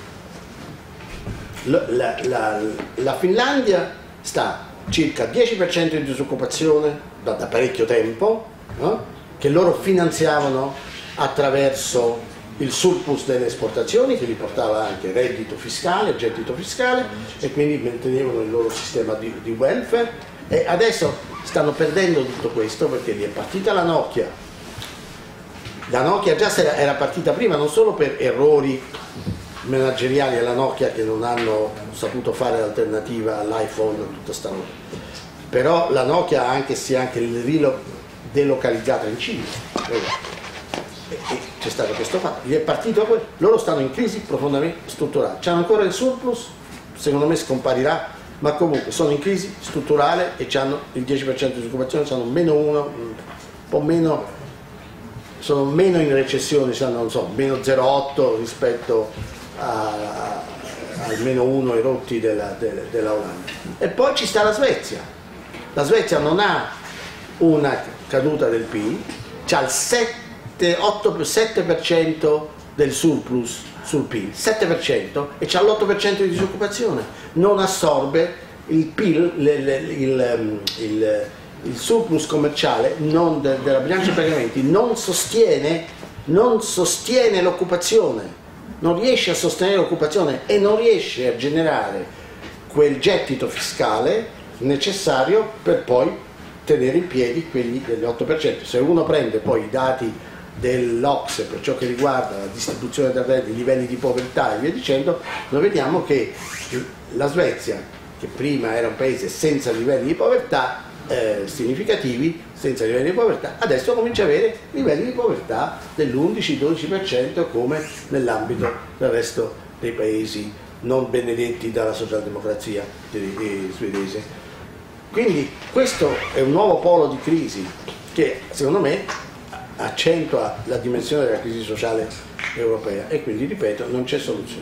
L. La, la, la, la Finlandia sta circa dieci per cento di disoccupazione da, da parecchio tempo, no? Che loro finanziavano attraverso il surplus delle esportazioni, che gli portava anche reddito fiscale, gettito fiscale, e quindi mantenevano il loro sistema di, di welfare. E adesso stanno perdendo tutto questo perché gli è partita la Nokia. La Nokia già era partita prima, non solo per errori manageriali alla Nokia, che non hanno saputo fare l'alternativa all'iPhone, tutta sta roba, però la Nokia ha anche, si è anche delocalizzata in Cina, e, e c'è stato questo fatto, gli è partito quello. Loro stanno in crisi profondamente strutturale, c'hanno ancora il surplus, secondo me scomparirà, ma comunque sono in crisi strutturale e hanno il dieci per cento di disoccupazione, hanno meno uno, un po' meno, sono meno in recessione, hanno, non so, meno zero virgola otto rispetto a, a, al meno uno i rotti della, della, della Olanda. E poi ci sta la Svezia. La Svezia non ha una caduta del P I L, c'ha il sette per cento del surplus sul P I L, sette per cento, e c'ha l'otto per cento di disoccupazione, non assorbe il P I L, il, il, il, il surplus commerciale non de, della bilancia dei pagamenti non sostiene, non sostiene l'occupazione, non riesce a sostenere l'occupazione e non riesce a generare quel gettito fiscale necessario per poi tenere in piedi quelli dell'otto per cento. Se uno prende poi i dati dell'O C S E per ciò che riguarda la distribuzione del reddito, i livelli di povertà e via dicendo, noi vediamo che la Svezia, che prima era un paese senza livelli di povertà eh, significativi, senza livelli di povertà, adesso comincia a avere livelli di povertà dell'undici dodici per cento come nell'ambito del resto dei paesi non benedetti dalla socialdemocrazia svedese. Quindi questo è un nuovo polo di crisi che secondo me accentua la dimensione della crisi sociale europea, e quindi ripeto, non c'è soluzione.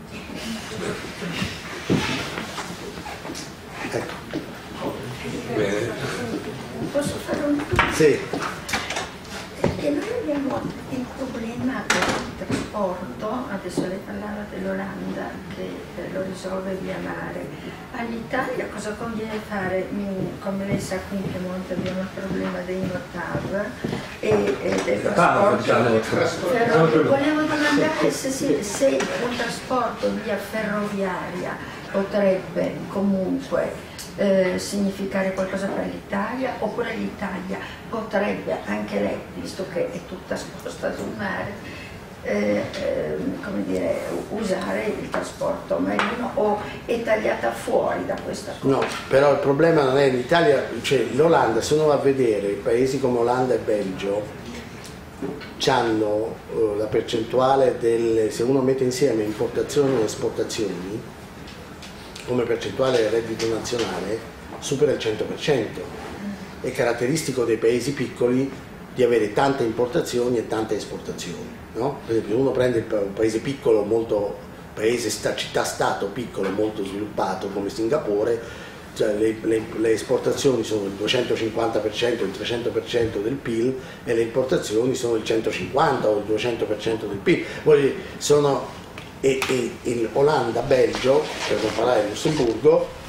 Ecco. Bene. Posso fare un punto? Sì. Perché noi abbiamo il problema del trasporto, adesso lei parlava dell'Olanda che lo risolve via mare. All'Italia cosa conviene fare? Come lei sa, qui in Piemonte abbiamo il problema dei notav e, e del trasporto. Però volevo domandare se, se, se un trasporto via ferroviaria potrebbe comunque Eh, significare qualcosa per l'Italia, oppure l'Italia potrebbe anche lei, visto che è tutta sposta sul mare, eh, eh, come dire, usare il trasporto marino, o è tagliata fuori da questa cosa? No, però il problema non è l'Italia, cioè l'Olanda, se uno va a vedere paesi come Olanda e Belgio, hanno eh, la percentuale delle, se uno mette insieme importazioni e esportazioni, come percentuale del reddito nazionale supera il cento per cento. È caratteristico dei paesi piccoli di avere tante importazioni e tante esportazioni, no? Per esempio, uno prende un paese piccolo, molto paese città-stato piccolo, molto sviluppato come Singapore, cioè le, le, le esportazioni sono il duecentocinquanta per cento, il trecento per cento del P I L, e le importazioni sono il centocinquanta o il duecento per cento del P I L. Vuol sono E, e in Olanda, Belgio, per non parlare di Lussemburgo,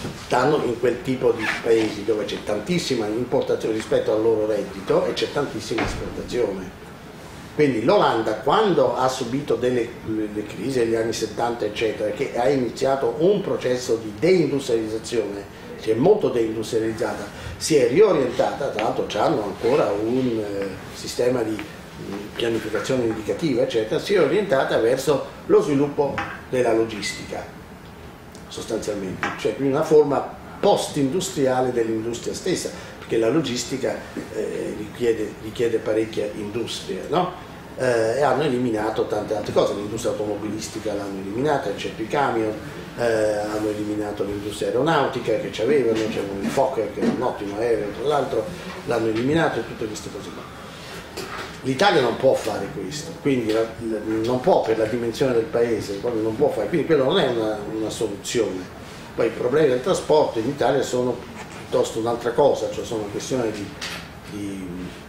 stanno in quel tipo di paesi dove c'è tantissima importazione rispetto al loro reddito e c'è tantissima esportazione. Quindi l'Olanda, quando ha subito delle le crisi negli anni settanta eccetera, che ha iniziato un processo di deindustrializzazione, si è molto deindustrializzata, si è riorientata, tra l'altro hanno ancora un eh, sistema di pianificazione indicativa eccetera, si è orientata verso lo sviluppo della logistica sostanzialmente, cioè quindi una forma post-industriale dell'industria stessa, perché la logistica eh, richiede, richiede parecchia industria, no? Eh, e hanno eliminato tante altre cose, l'industria automobilistica l'hanno eliminata, c'è più i camion, eh, hanno eliminato l'industria aeronautica che c'avevano, c'era il Fokker che era un ottimo aereo tra l'altro, l'hanno eliminato e tutte queste cose qua. L'Italia non può fare questo, quindi la, la, non può, per la dimensione del paese, proprio non può fare, quindi quello non è una, una soluzione. Poi i problemi del trasporto in Italia sono piuttosto un'altra cosa, cioè sono questioni di, di,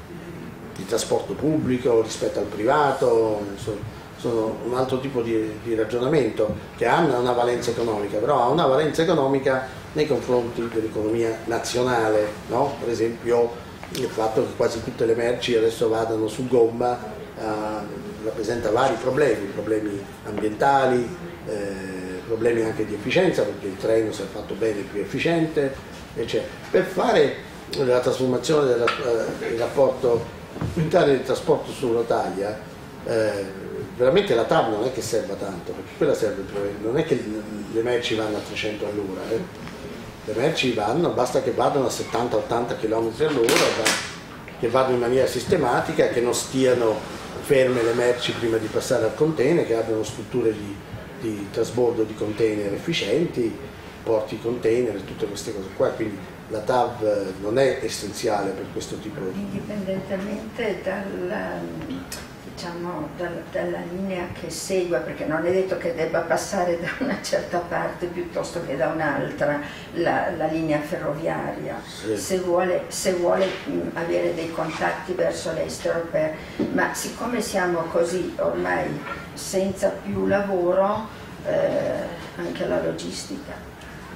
di trasporto pubblico rispetto al privato, sono, sono un altro tipo di, di ragionamento che ha una valenza economica, però ha una valenza economica nei confronti dell'economia nazionale, no? Per esempio il fatto che quasi tutte le merci adesso vadano su gomma eh, rappresenta vari problemi, problemi ambientali, eh, problemi anche di efficienza, perché il treno si è fatto bene, più efficiente, eccetera. Per fare la trasformazione del eh, rapporto unitario del trasporto su rotaia, eh, veramente la T A V non è che serva tanto, perché quella serve per, non è che le merci vanno a trecento all'ora, eh. Le merci vanno, basta che vadano a settanta ottanta chilometri all'ora, che vadano in maniera sistematica, che non stiano ferme le merci prima di passare al container, che abbiano strutture di, di trasbordo di container efficienti, porti container e tutte queste cose qua, quindi la T A V non è essenziale per questo tipo di... Indipendentemente dal, diciamo, dal, dalla linea che segua, perché non è detto che debba passare da una certa parte piuttosto che da un'altra la, la linea ferroviaria, sì. se vuole, se vuole mh, avere dei contatti verso l'estero, per, ma siccome siamo così ormai senza più lavoro, eh, anche la logistica.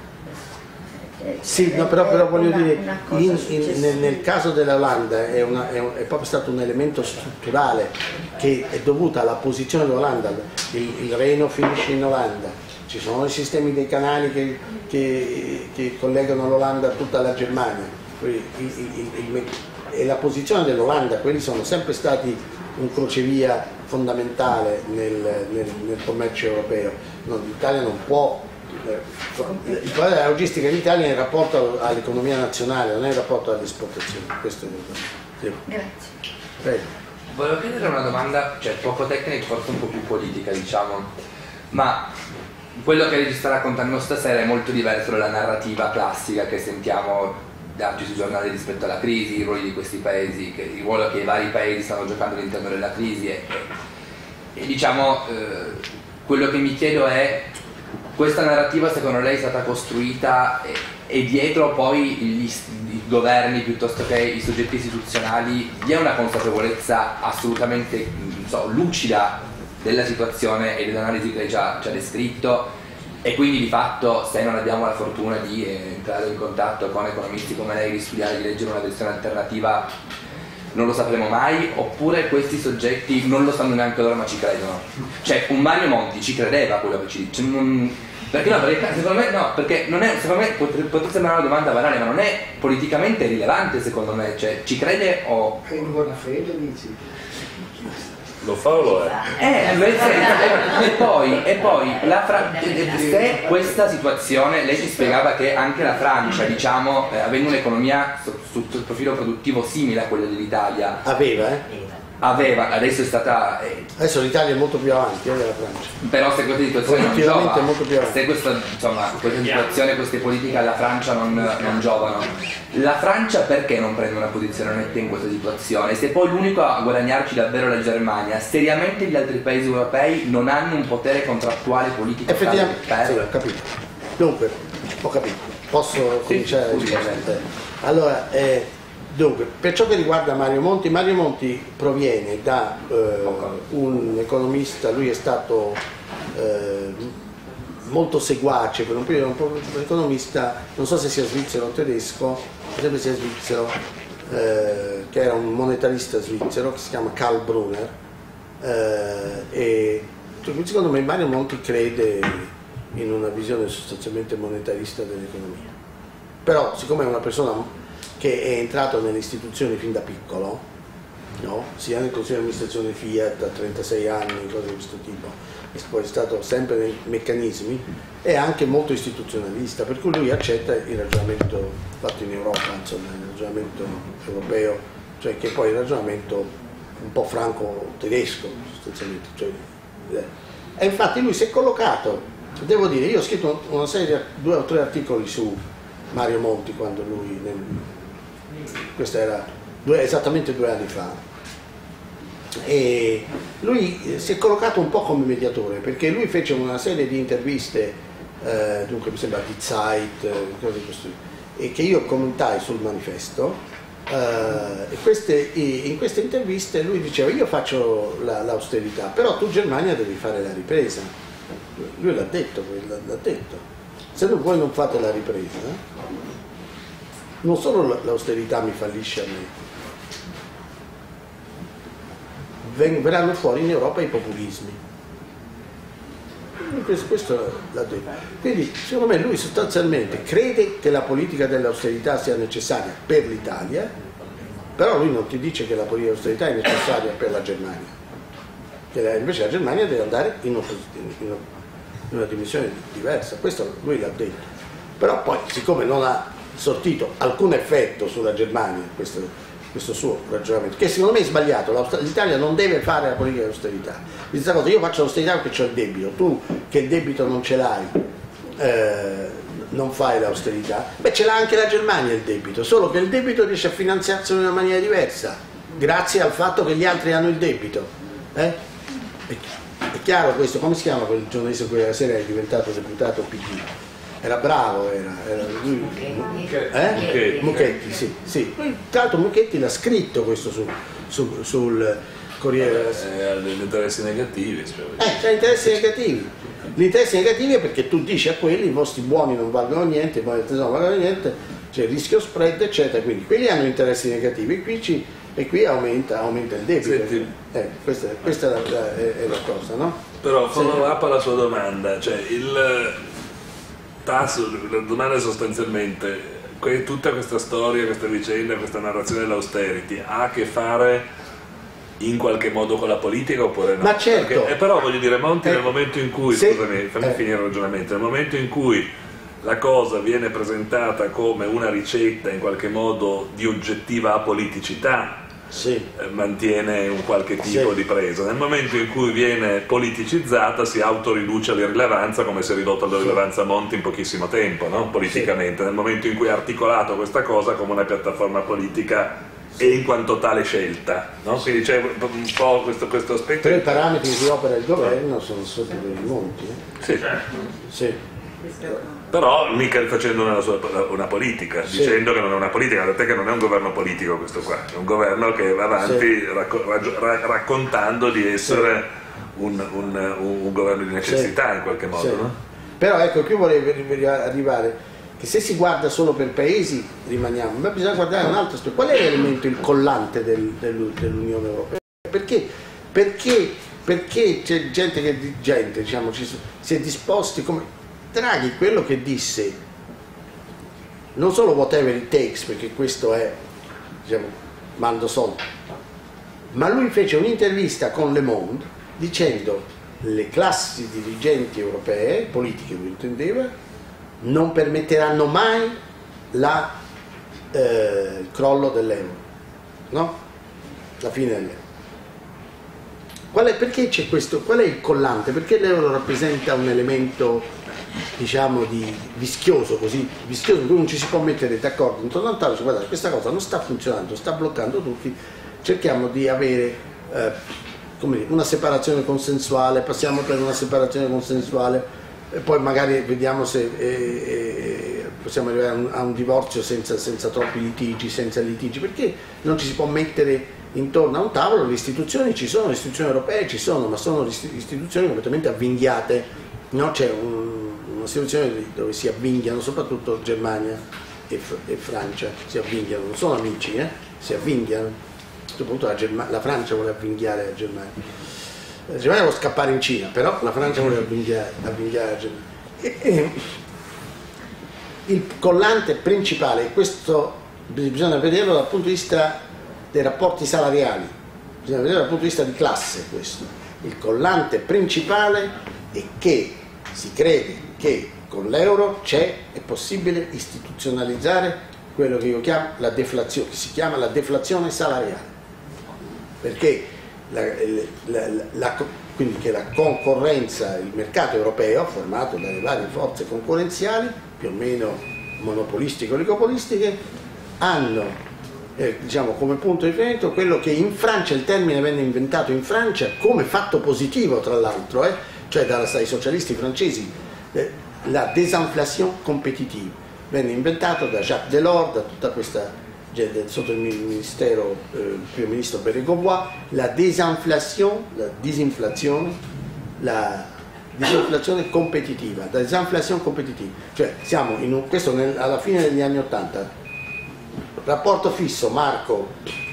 Sì, no, però, però voglio una, dire, una in, in, nel, nel caso dell'Olanda è, una, è, un, è proprio stato un elemento strutturale che è dovuto alla posizione dell'Olanda, il, il Reno finisce in Olanda, ci sono i sistemi dei canali che, che, che collegano l'Olanda a tutta la Germania, il, il, il, il, e la posizione dell'Olanda, quelli sono sempre stati un crocevia fondamentale nel, nel, nel commercio europeo. No, l'Italia non può... Il problema della logistica in Italia è in rapporto all'economia nazionale, non è in rapporto alle esportazioni. Questo è il sì. Grazie. Prego. Volevo chiedere una domanda, cioè poco tecnica, forse un po' più politica, diciamo, ma quello che ci sta raccontando stasera è molto diverso dalla narrativa classica che sentiamo darci sui giornali rispetto alla crisi, i ruoli di questi paesi, che, il ruolo che i vari paesi stanno giocando all'interno della crisi e, e, e diciamo eh, quello che mi chiedo è: questa narrativa secondo lei è stata costruita e, e dietro poi gli, i governi piuttosto che i soggetti istituzionali vi è una consapevolezza assolutamente non so, lucida della situazione e dell'analisi che lei già ci ha descritto, e quindi di fatto, se non abbiamo la fortuna di eh, entrare in contatto con economisti come lei, di studiare, di leggere una versione alternativa, non lo sapremo mai, oppure questi soggetti non lo sanno neanche loro ma ci credono? Cioè un Mario Monti ci credeva a quello che ci dice? Non... Perché no, perché secondo me no, perché non è, secondo me potrebbe sembrare una domanda banale, ma non è politicamente rilevante secondo me, cioè ci crede o... È in buona fede, dici? Lo fa o lo è? Eh, e, e poi, e poi la Fra- se questa situazione, lei ci spiegava che anche la Francia, diciamo, eh, avendo un'economia sotto il profilo produttivo simile a quella dell'Italia, aveva, eh? aveva, adesso è stata... Eh, adesso l'Italia è molto più avanti eh, della Francia. Però se questa situazione non giova, è molto più avanti. se questa, insomma, questa situazione, queste politiche alla Francia non, non giovano, la Francia perché non prende una posizione netta in questa situazione? Se poi l'unico a guadagnarci davvero è la Germania, seriamente gli altri paesi europei non hanno un potere contrattuale politico? Effettivamente, per... sì, ho capito. Dunque, ho capito. Posso sì, cominciare? Scusi, allora, eh, dunque, per ciò che riguarda Mario Monti, Mario Monti proviene da eh, un economista, lui è stato eh, molto seguace per un periodo un po' economista, non so se sia svizzero o tedesco, sempre sia svizzero, eh, che era un monetarista svizzero che si chiama Karl Brunner, eh, e secondo me Mario Monti crede in una visione sostanzialmente monetarista dell'economia. Però siccome è una persona che è entrato nelle istituzioni fin da piccolo, no? Sia nel consiglio di amministrazione Fiat a trentasei anni, cose di questo tipo, e poi è stato sempre nei meccanismi, è anche molto istituzionalista, per cui lui accetta il ragionamento fatto in Europa, insomma, il ragionamento europeo, cioè che poi è il ragionamento un po' franco-tedesco sostanzialmente. Cioè, eh. E infatti lui si è collocato, devo dire, io ho scritto una serie, due o tre articoli su Mario Monti quando lui, nel, questo era due, esattamente due anni fa, e lui si è collocato un po' come mediatore, perché lui fece una serie di interviste, eh, dunque mi sembra di Zeit, cose di questo, e che io commentai sul manifesto, eh, e queste, in queste interviste lui diceva: io faccio la, l'austerità, però tu Germania devi fare la ripresa. Lui l'ha detto, l'ha detto, se voi non fate la ripresa, non solo l'austerità mi fallisce a me, verranno fuori in Europa i populismi. Questo, questo l'ha detto. Quindi secondo me lui sostanzialmente crede che la politica dell'austerità sia necessaria per l'Italia, però lui non ti dice che la politica dell'austerità è necessaria per la Germania, che invece la Germania deve andare in, in una dimensione diversa. Questo lui l'ha detto, però poi siccome non ha sortito alcun effetto sulla Germania questo questo suo ragionamento, che secondo me è sbagliato. L'Italia non deve fare la politica di austerità. Questa cosa, io faccio l'austerità perché ho il debito, tu che il debito non ce l'hai, eh, non fai l'austerità. Beh, ce l'ha anche la Germania il debito, solo che il debito riesce a finanziarsi in una maniera diversa, grazie al fatto che gli altri hanno il debito. Eh? È, è chiaro questo? Come si chiama quel giornalista che quella sera è diventato deputato P D? Era bravo, era, era lui, eh? Mucchetti, sì, sì. Tra l'altro Mucchetti l'ha scritto questo su, su, sul Corriere. Eh, gli interessi negativi. Eh, c'è interessi negativi. Gli interessi negativi è perché tu dici a quelli i vostri buoni non valgono niente, i buoni non valgono niente, c'è il rischio spread, eccetera. Quindi quelli hanno interessi negativi e qui, ci, e qui aumenta, aumenta il debito. Senti, eh, questa questa è, la, è, è la cosa, no? Però follow up alla sua domanda, cioè il tasso, la domanda è sostanzialmente, tutta questa storia, questa vicenda, questa narrazione dell'austerity ha a che fare in qualche modo con la politica oppure no? Ma certo. Perché, eh, però voglio dire, Monti eh, nel momento in cui, se, scusami, fammi eh. finire il ragionamento, nel momento in cui la cosa viene presentata come una ricetta in qualche modo di oggettiva apoliticità, sì. eh, mantiene un qualche tipo sì. di presa. Nel momento in cui viene politicizzata si autoriduce all'irrilevanza, come si è ridotto all'irrilevanza Monti in pochissimo tempo, no? Politicamente. Sì. Nel momento in cui ha articolato questa cosa come una piattaforma politica e in quanto tale scelta, no? Quindi c'è un po' questo, questo aspetto. Però i parametri di opera del governo sono sotto i Monti. Eh? Sì. Sì. Però mica facendo una, sua, una politica, sì. dicendo che non è una politica, tant'è che non è un governo politico questo qua, è un governo che va avanti sì. racco- ra- raccontando di essere sì. un, un, un, un governo di necessità sì. in qualche modo. Sì. No? Però ecco, qui volevo arrivare, che se si guarda solo per paesi rimaniamo, ma bisogna guardare un altro aspetto. Qual è l'elemento, il collante del, del, dell'Unione Europea? Perché, perché, perché c'è gente che gente, diciamo, ci, si è disposti come Draghi, quello che disse, non solo whatever it takes, perché questo è, diciamo, mando soldi, ma lui fece un'intervista con Le Monde dicendo le classi dirigenti europee, politiche lui intendeva, non permetteranno mai la, eh, il crollo dell'euro, no? La fine dell'euro. Qual è, perché c'è questo? Qual è il collante? Perché l'euro rappresenta un elemento, diciamo, di vischioso, così vischioso, non ci si può mettere d'accordo intorno al tavolo, guardate, questa cosa non sta funzionando, sta bloccando tutti, cerchiamo di avere eh, come dire, una separazione consensuale, passiamo per una separazione consensuale e poi magari vediamo se eh, eh, possiamo arrivare a un, a un divorzio senza, senza troppi litigi, senza litigi, perché non ci si può mettere intorno a un tavolo. Le istituzioni ci sono, le istituzioni europee ci sono, ma sono istituzioni completamente avvinghiate, no? C'è un una situazione dove si avvinghiano soprattutto Germania e, e Francia, si avvinghiano, non sono amici, eh? si avvinghiano, soprattutto la, Germa- la Francia vuole avvinghiare la Germania, la Germania vuole scappare in Cina, però la Francia vuole avvinghiare, avvinghiare la Germania. E, e, il collante principale, e questo bisogna vederlo dal punto di vista dei rapporti salariali, bisogna vederlo dal punto di vista di classe questo, il collante principale è che si crede che con l'euro c'è, è possibile istituzionalizzare quello che io chiamo la deflazione, che si chiama la deflazione salariale, perché la, la, la, la, quindi che la concorrenza, il mercato europeo formato dalle varie forze concorrenziali più o meno monopolistiche o oligopolistiche hanno eh, diciamo come punto di riferimento quello che in Francia, il termine venne inventato in Francia come fatto positivo tra l'altro, eh, cioè dai socialisti francesi, eh, la désinflation compétitive, venne inventato da Jacques Delors, da tutta questa, sotto il ministero, eh, il primo ministro Bérégovoy, la désinflation, la disinflazione, la disinflazione competitiva, la disinflation competitiva, cioè siamo in un, questo nel, alla fine degli anni ottanta, rapporto fisso marco,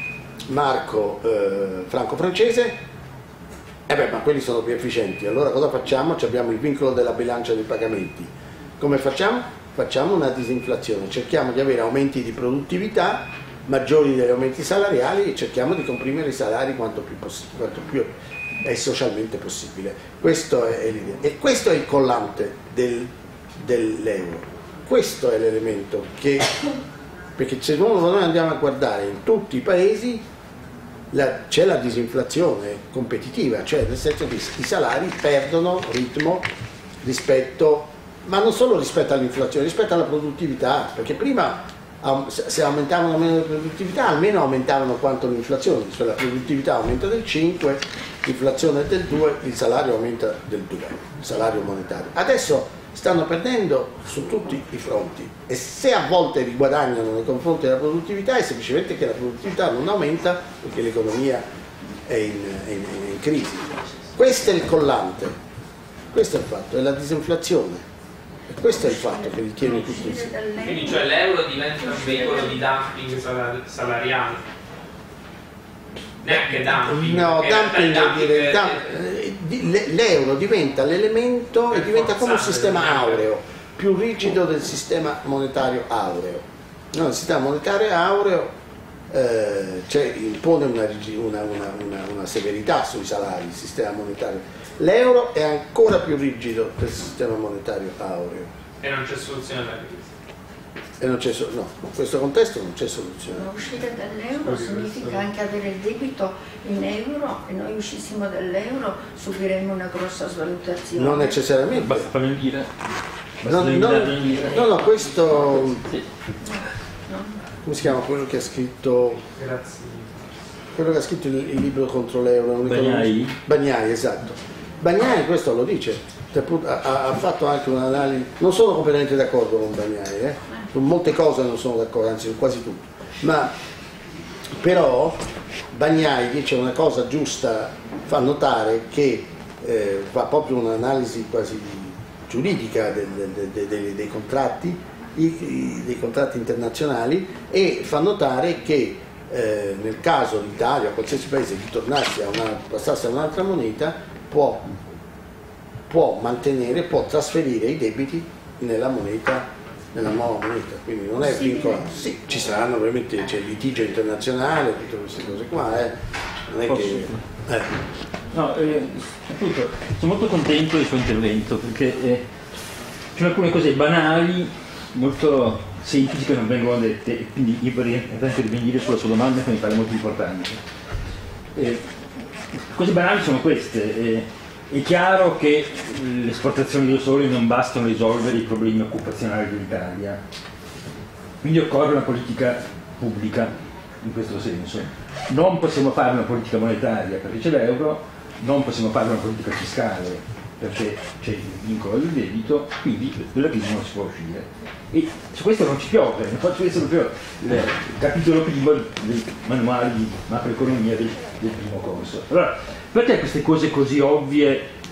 marco eh, franco-francese, e eh beh, ma quelli sono più efficienti, allora cosa facciamo? Ci abbiamo il vincolo della bilancia dei pagamenti, come facciamo? Facciamo una disinflazione, cerchiamo di avere aumenti di produttività maggiori degli aumenti salariali e cerchiamo di comprimere i salari quanto più, quanto più è socialmente possibile. Questo è l'idea. E questo è il collante del, dell'euro. Questo è l'elemento che, perché se noi andiamo a guardare in tutti i paesi la, c'è la disinflazione competitiva, cioè nel senso che i salari perdono ritmo rispetto, ma non solo rispetto all'inflazione, rispetto alla produttività, perché prima se aumentavano meno la produttività almeno aumentavano quanto l'inflazione, cioè la produttività aumenta del cinque, l'inflazione è del due, il salario aumenta del due, il salario monetario. Adesso stanno perdendo su tutti i fronti e se a volte riguadagnano nei confronti della produttività è semplicemente che la produttività non aumenta perché l'economia è in, è in, è in crisi. Questo è il collante, questo è il fatto, è la disinflazione. E questo è il fatto che li tiene tutti insieme. Quindi cioè l'euro diventa un veicolo di dumping salari- salariale? Neanche dumping? No, dumping vuol dire, è... dump, l'euro diventa l'elemento e diventa come un sistema aureo, più rigido del sistema monetario aureo. No, il sistema monetario aureo eh, cioè, impone una, una, una, una, una severità sui salari, il sistema monetario. L'euro è ancora più rigido del sistema monetario aureo. E non c'è soluzione alla crisi. E non c'è so- no, in questo contesto non c'è soluzione. Ma uscire dall'euro significa anche avere il debito in euro e noi uscissimo dall'euro subiremo una grossa svalutazione. Non necessariamente. Basta farmi dire. No, no, no, no, questo Sì. come si chiama quello che ha scritto Grazie. quello che ha scritto il, il libro contro l'euro? Non ricordo- Bagnai? Bagnai, esatto. Bagnai questo lo dice. Ha, ha fatto anche un'analisi, non sono completamente d'accordo con Bagnai, eh? Su molte cose non sono d'accordo, anzi su quasi tutto, ma però Bagnai dice una cosa giusta, fa notare che eh, fa proprio un'analisi quasi giuridica del, del, del, dei, dei contratti, i, i, dei contratti internazionali, e fa notare che eh, nel caso l'Italia o qualsiasi paese che tornasse a una, passasse a un'altra moneta può può mantenere, può trasferire i debiti nella moneta, nella nuova moneta, quindi non è vincolante. Sì, ci saranno ovviamente, c'è il litigio internazionale, tutte queste cose qua, eh. Non è che. Eh. No, eh, appunto, sono molto contento del suo intervento perché eh, ci sono alcune cose banali, molto semplici che non vengono dette, e quindi io vorrei intervenire sulla sua domanda che mi pare molto importante. Eh, cose banali sono queste. Eh, È chiaro che le esportazioni da sole non bastano a risolvere i problemi occupazionali dell'Italia, quindi occorre una politica pubblica in questo senso. Non possiamo fare una politica monetaria perché c'è l'euro, non possiamo fare una politica fiscale perché c'è il vincolo del debito, quindi dalla crisi non si può uscire. E su questo non ci piove, ne faccio vedere proprio il capitolo primo del manuale di macroeconomia del, del primo corso. Allora, perché queste cose così ovvie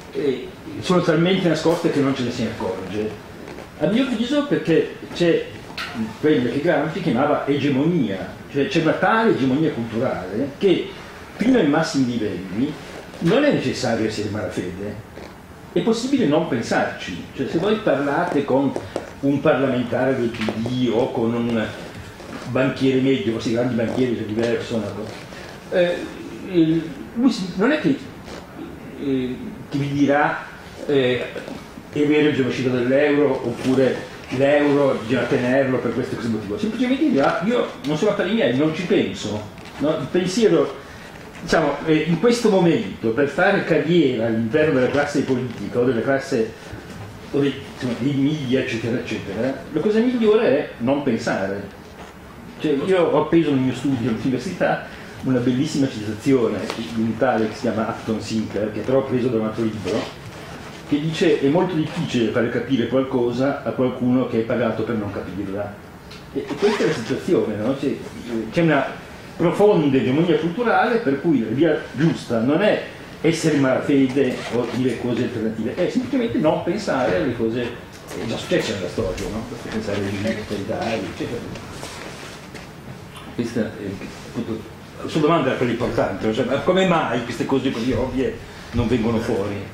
eh, sono talmente nascoste che non ce ne si accorge. A mio avviso perché c'è quello che Gramsci chiamava egemonia, cioè c'è una tale egemonia culturale che fino ai massimi livelli non è necessario essere malafede, è possibile non pensarci. Cioè, se voi parlate con un parlamentare del P D o con un banchiere medio, forse i grandi banchieri è diverso, no? eh, lui non è che, eh, che vi dirà eh, è vero che uscito dall'euro oppure l'euro bisogna tenerlo per questo e questo motivo, semplicemente dirà io non sono affari miei, non ci penso, no? Il pensiero, diciamo, eh, in questo momento per fare carriera all'interno della classe politica o della classe o dei, insomma, dei media eccetera eccetera, la cosa migliore è non pensare. Cioè, io ho appeso nel mio studio all'università una bellissima citazione di un tale che si chiama Acton Sinclair, che però ho preso da un altro libro, che dice è molto difficile fare capire qualcosa a qualcuno che è pagato per non capirla. E, e questa è la situazione, no? C'è, c'è una profonda egemonia culturale per cui la via giusta non è essere malafede o dire cose alternative, è semplicemente non pensare alle cose che già successe nella storia, no? Pensare ai militari, eccetera. Questa è appunto, la sua domanda era quella importante, cioè, ma come mai queste cose così ovvie non vengono fuori?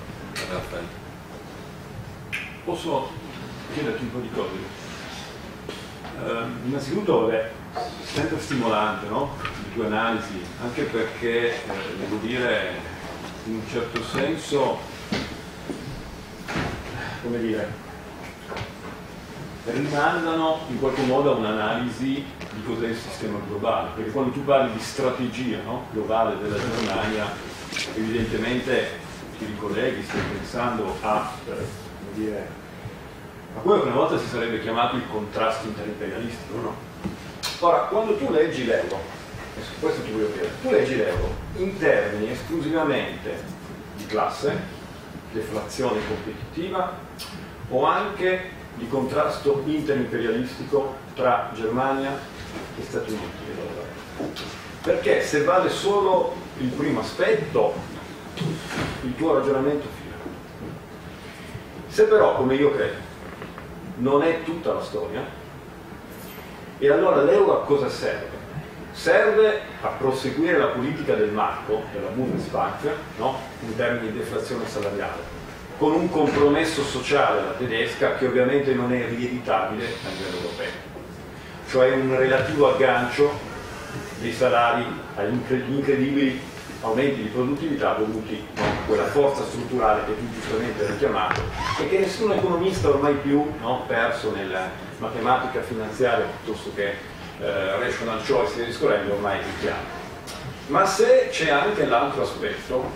Posso chiederti un po' di cose? Uh, innanzitutto, vabbè, sempre stimolante, no? Le tue analisi, anche perché, eh, devo dire, in un certo senso, come dire, rimandano in qualche modo a un'analisi di cos'è il sistema globale, perché quando tu parli di strategia, no? globale della Germania, evidentemente ti ricolleghi, stai pensando a, eh, come dire, a quello che una volta si sarebbe chiamato il contrasto interimperialistico, no? Ora, quando tu leggi l'euro, e su questo ti voglio dire, tu leggi l'euro in termini esclusivamente di classe, deflazione competitiva o anche di contrasto interimperialistico tra Germania e Stati Uniti. Perché se vale solo il primo aspetto, il tuo ragionamento fila. Se però, come io credo, non è tutta la storia, e allora l'euro a cosa serve? Serve a proseguire la politica del marco, della Bundesbank, no? in termini di deflazione salariale, con un compromesso sociale, la tedesca, che ovviamente non è rieditabile a livello europeo, cioè un relativo aggancio dei salari agli incredibili aumenti di produttività dovuti a quella forza strutturale che tu giustamente hai richiamato e che nessun economista ormai più, no, perso nella matematica finanziaria piuttosto che eh, rational choice e discorrendo, ormai richiama. Ma se c'è anche l'altro aspetto,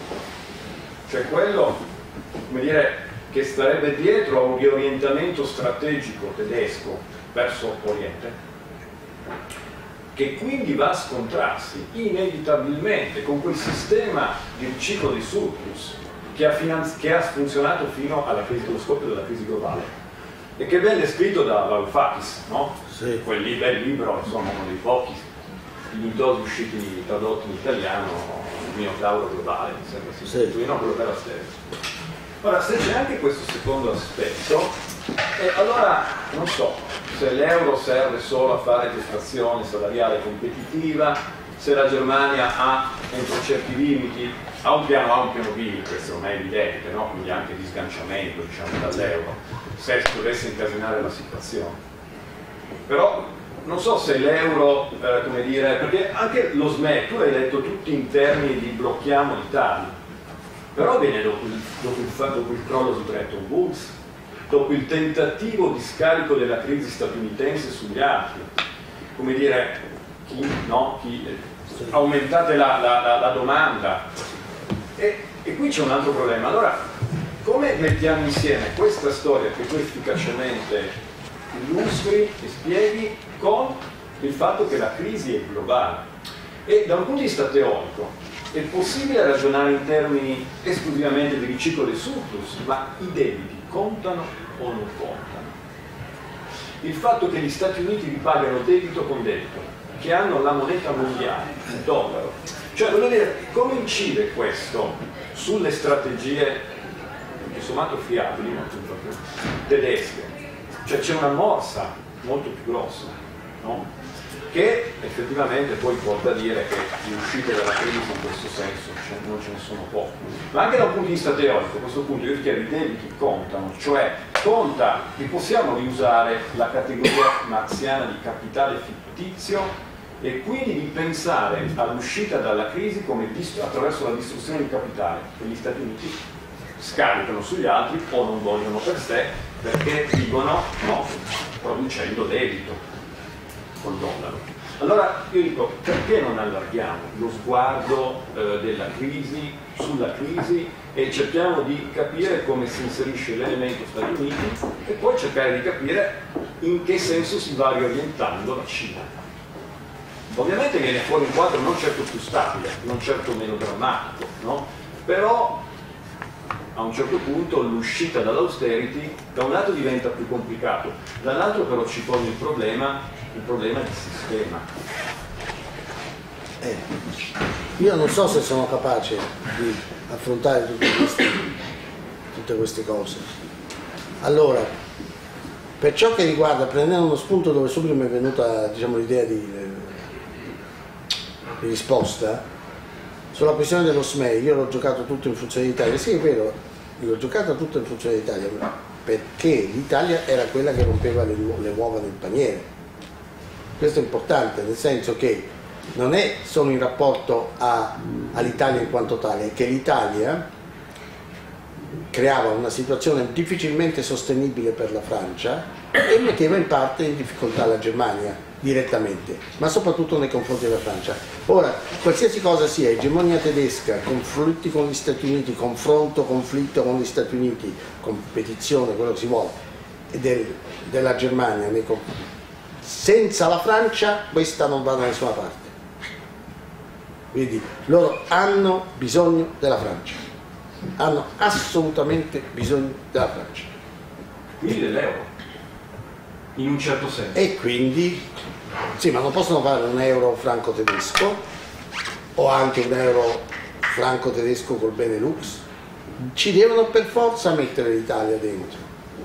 cioè quello, come dire, che starebbe dietro a un riorientamento strategico tedesco verso Oriente, che quindi va a scontrarsi inevitabilmente con quel sistema di riciclo di surplus che ha, finanzi- che ha funzionato fino alla crisi, allo scoppio della crisi globale e che venne descritto da Varoufakis, no? Sì. Quel li- bel libro, insomma, uno dei pochi dignitosi usciti tradotti in italiano, il Minotauro globale, mi sembra si sì. sì. no, quello per la stessa. Ora, se c'è anche questo secondo aspetto, eh, allora non so se l'euro serve solo a fare deflazione salariale competitiva, se la Germania ha, entro certi limiti, ha un piano A, un piano B, questo non è evidente, no? Quindi anche di sganciamento, diciamo, dall'euro, se dovesse incasinare la situazione. Però non so se l'euro, eh, come dire, perché anche lo S M E, tu l'hai detto tutti in termini di blocchiamo l'Italia, però viene dopo il, dopo il, dopo il crollo di Bretton Woods, dopo il tentativo di scarico della crisi statunitense sugli altri, come dire, chi, no, chi, aumentate la, la, la, la domanda. E, e qui c'è un altro problema. Allora, come mettiamo insieme questa storia che tu efficacemente illustri e spieghi con il fatto che la crisi è globale? E da un punto di vista teorico è possibile ragionare in termini esclusivamente di riciclo dei surplus, ma i debiti contano o non contano? Il fatto che gli Stati Uniti ripagano debito con debito, che hanno la moneta mondiale, il dollaro, cioè voglio dire, come incide questo sulle strategie sommato fiabili, tedesche, cioè c'è una morsa molto più grossa, no? Che effettivamente poi porta a dire che le uscite dalla crisi in questo senso non ce ne sono poche. Ma anche da un punto di vista teorico, a questo punto io chiedo i debiti contano, cioè conta che possiamo riusare la categoria marxiana di capitale fittizio e quindi di pensare all'uscita dalla crisi come attraverso la distruzione di capitale, che gli Stati Uniti scaricano sugli altri o non vogliono per sé perché vivono no, producendo debito col dollaro. Allora io dico, perché non allarghiamo lo sguardo eh, della crisi sulla crisi e cerchiamo di capire come si inserisce l'elemento Stati Uniti e poi cercare di capire in che senso si va riorientando la Cina. Ovviamente viene fuori un quadro non certo più stabile, non certo meno drammatico, no? Però a un certo punto l'uscita dall'austerity da un lato diventa più complicato, dall'altro però ci pone il problema, il problema di sistema. Eh, io non so se sono capace di affrontare tutte queste, tutte queste cose. Allora, per ciò che riguarda, prendendo uno spunto dove subito mi è venuta diciamo, l'idea di, di risposta, sulla questione dello S M E I, io l'ho giocato tutto in funzione d'Italia, sì è vero, l'ho giocato tutto in funzione d'Italia, perché l'Italia era quella che rompeva le, le uova nel paniere. Questo è importante, nel senso che non è solo in rapporto all'Italia in quanto tale, è che l'Italia creava una situazione difficilmente sostenibile per la Francia e metteva in parte in difficoltà la Germania direttamente, ma soprattutto nei confronti della Francia. Ora, qualsiasi cosa sia, egemonia tedesca, conflitti con gli Stati Uniti, confronto, conflitto con gli Stati Uniti, competizione, quello che si vuole, del, della Germania, nei, senza la Francia questa non va da nessuna parte. Quindi loro hanno bisogno della Francia, hanno assolutamente bisogno della Francia. Quindi dell'euro, in un certo senso. E quindi, sì, ma non possono fare un euro franco-tedesco o anche un euro franco-tedesco col Benelux, ci devono per forza mettere l'Italia dentro.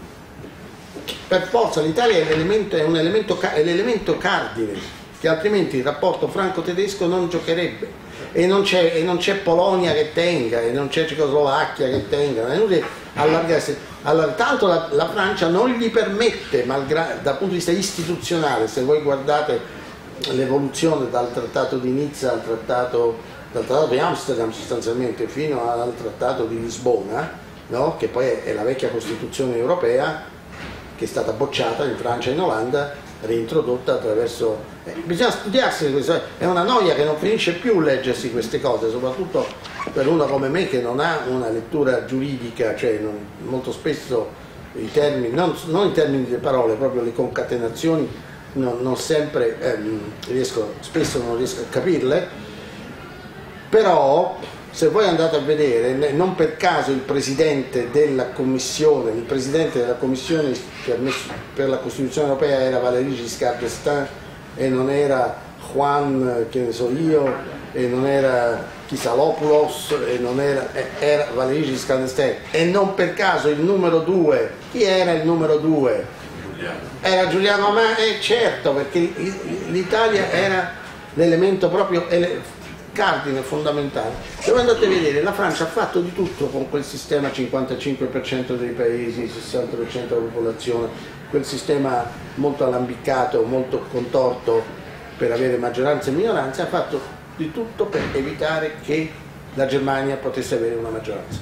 Per forza l'Italia è, l'elemento, è un elemento, è l'elemento cardine, che altrimenti il rapporto franco-tedesco non giocherebbe. E non c'è, e non c'è Polonia che tenga, e non c'è Cecoslovacchia che tenga, è inutile allargarsi. Allora, tanto la, la Francia non gli permette, malgrado, dal punto di vista istituzionale, se voi guardate l'evoluzione dal trattato di Nizza al trattato, dal trattato di Amsterdam sostanzialmente fino al trattato di Lisbona, no? Che poi è, è la vecchia Costituzione europea che è stata bocciata in Francia e in Olanda, reintrodotta attraverso... Eh, bisogna studiarsi questo, è una noia che non finisce più leggersi queste cose, soprattutto per uno come me che non ha una lettura giuridica, cioè non, molto spesso i termini, non, non i termini delle parole, proprio le concatenazioni non, non sempre ehm, riesco, spesso non riesco a capirle, però se voi andate a vedere, non per caso il presidente della commissione, il presidente della commissione per, per la Costituzione europea era Valéry Giscard d'Estaing e non era Juan, che ne so io, e non era Kisalopoulos, e non era, era Valéry Giscard d'Estaing. E non per caso il numero due, chi era il numero due? Giuliano. Era Giuliano Amato, eh, certo, perché l'Italia era l'elemento proprio cardine fondamentale. Se voi andate a vedere, la Francia ha fatto di tutto con quel sistema cinquantacinque per cento dei paesi, sessanta per cento della popolazione, quel sistema molto alambiccato, molto contorto per avere maggioranza e minoranza, ha fatto di tutto per evitare che la Germania potesse avere una maggioranza.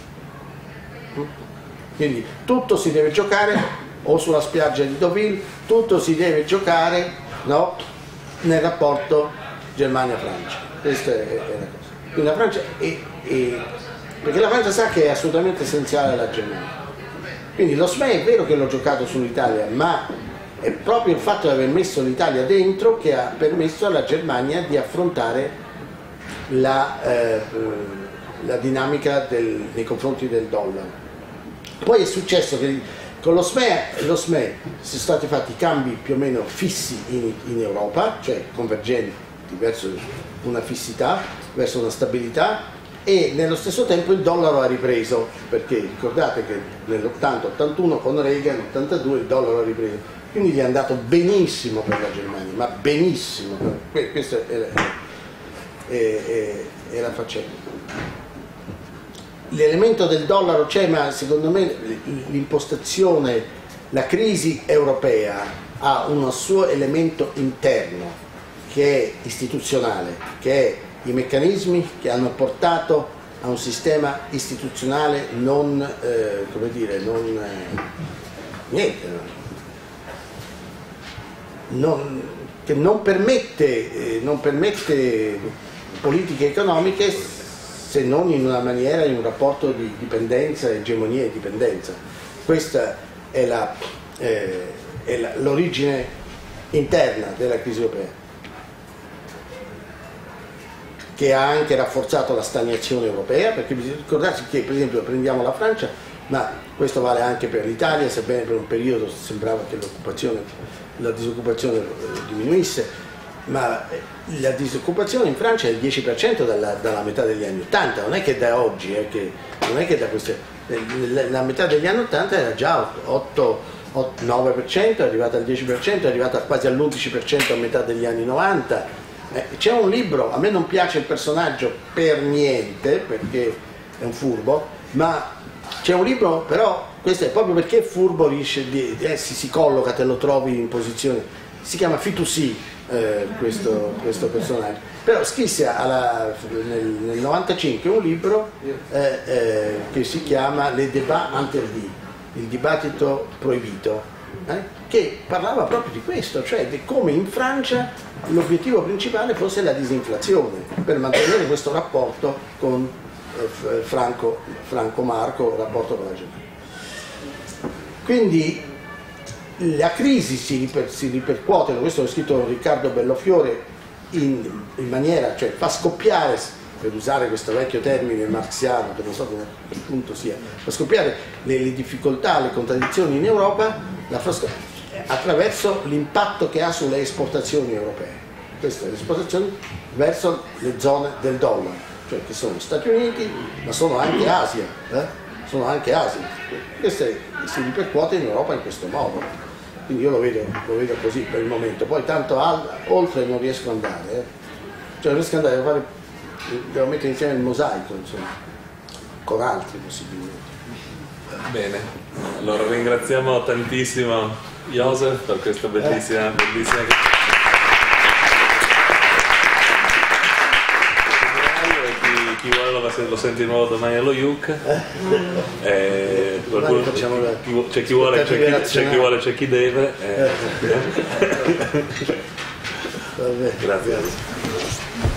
Quindi tutto si deve giocare o sulla spiaggia di Deauville, tutto si deve giocare, no, nel rapporto Germania-Francia. Questa è, è la cosa. Quindi la Francia è, è, perché la Francia sa che è assolutamente essenziale la Germania. Quindi lo S M E I è vero che l'ho giocato sull'Italia, ma è proprio il fatto di aver messo l'Italia dentro che ha permesso alla Germania di affrontare la, eh, la dinamica del, nei confronti del dollaro. Poi è successo che con lo S M E I, lo S M E I sono stati fatti cambi più o meno fissi in, in Europa, cioè convergenti verso una fissità, verso una stabilità, e nello stesso tempo il dollaro ha ripreso, perché ricordate che nell'ottanta ottantuno con Reagan, nell'ottantadue il dollaro ha ripreso, quindi gli è andato benissimo per la Germania, ma benissimo, questa è la, è, è, è la faccenda. L'elemento del dollaro c'è, ma secondo me l'impostazione, la crisi europea ha un suo elemento interno che è istituzionale, che è i meccanismi che hanno portato a un sistema istituzionale non, eh, come dire, non, eh, niente, non, che non permette, eh, non permette politiche economiche se non in una maniera, in un rapporto di dipendenza, egemonia e dipendenza. Questa è la, eh, è la, l'origine interna della crisi europea, che ha anche rafforzato la stagnazione europea, perché bisogna ricordarsi che, per esempio, prendiamo la Francia, ma questo vale anche per l'Italia, sebbene per un periodo sembrava che l'occupazione, la disoccupazione diminuisse, ma la disoccupazione in Francia è il dieci per cento dalla, dalla metà degli anni ottanta, non è che da oggi, è che, non è che da queste, la metà degli anni ottanta era già otto nove per cento, è arrivata al dieci per cento, è arrivata quasi all'undici per cento a metà degli anni novanta. Eh, c'è un libro, a me non piace il personaggio per niente, perché è un furbo, ma c'è un libro, però questo è proprio perché è furbo, riesce di, eh, si, si colloca, te lo trovi in posizione, si chiama Fitoussi, eh, questo, questo personaggio, però scrisse alla, nel, nel novantacinque un libro eh, eh, che si chiama Le Débat Interdits, il dibattito proibito, eh, che parlava proprio di questo, cioè di come in Francia l'obiettivo principale fosse la disinflazione per mantenere questo rapporto con eh, Franco, Franco Marco, rapporto con la Germania. Quindi la crisi si, riper, si ripercuote, questo l'ha scritto Riccardo Bellofiore, in, in maniera, cioè fa scoppiare, per usare questo vecchio termine marxiano, che non so come punto sia, fa scoppiare le, le difficoltà, le contraddizioni in Europa, la fa scoppiare attraverso l'impatto che ha sulle esportazioni europee. Queste esportazioni verso le zone del dollaro, cioè che sono Stati Uniti, ma sono anche Asia, eh? sono anche Asia. Queste si ripercuote in Europa in questo modo. Quindi io lo vedo, lo vedo così per il momento. Poi tanto al, oltre non riesco ad andare, eh? cioè non riesco ad andare a fare, devo mettere insieme il mosaico, insomma, con altri possibilmente. Bene, allora ringraziamo tantissimo Joseph per questa bellissima, bellissima... chi, chi vuole lo, lo senti di nuovo domani allo U C. Eh, qualcuno, chi, c'è chi vuole, c'è chi, c'è chi vuole, c'è chi deve. Eh. Grazie.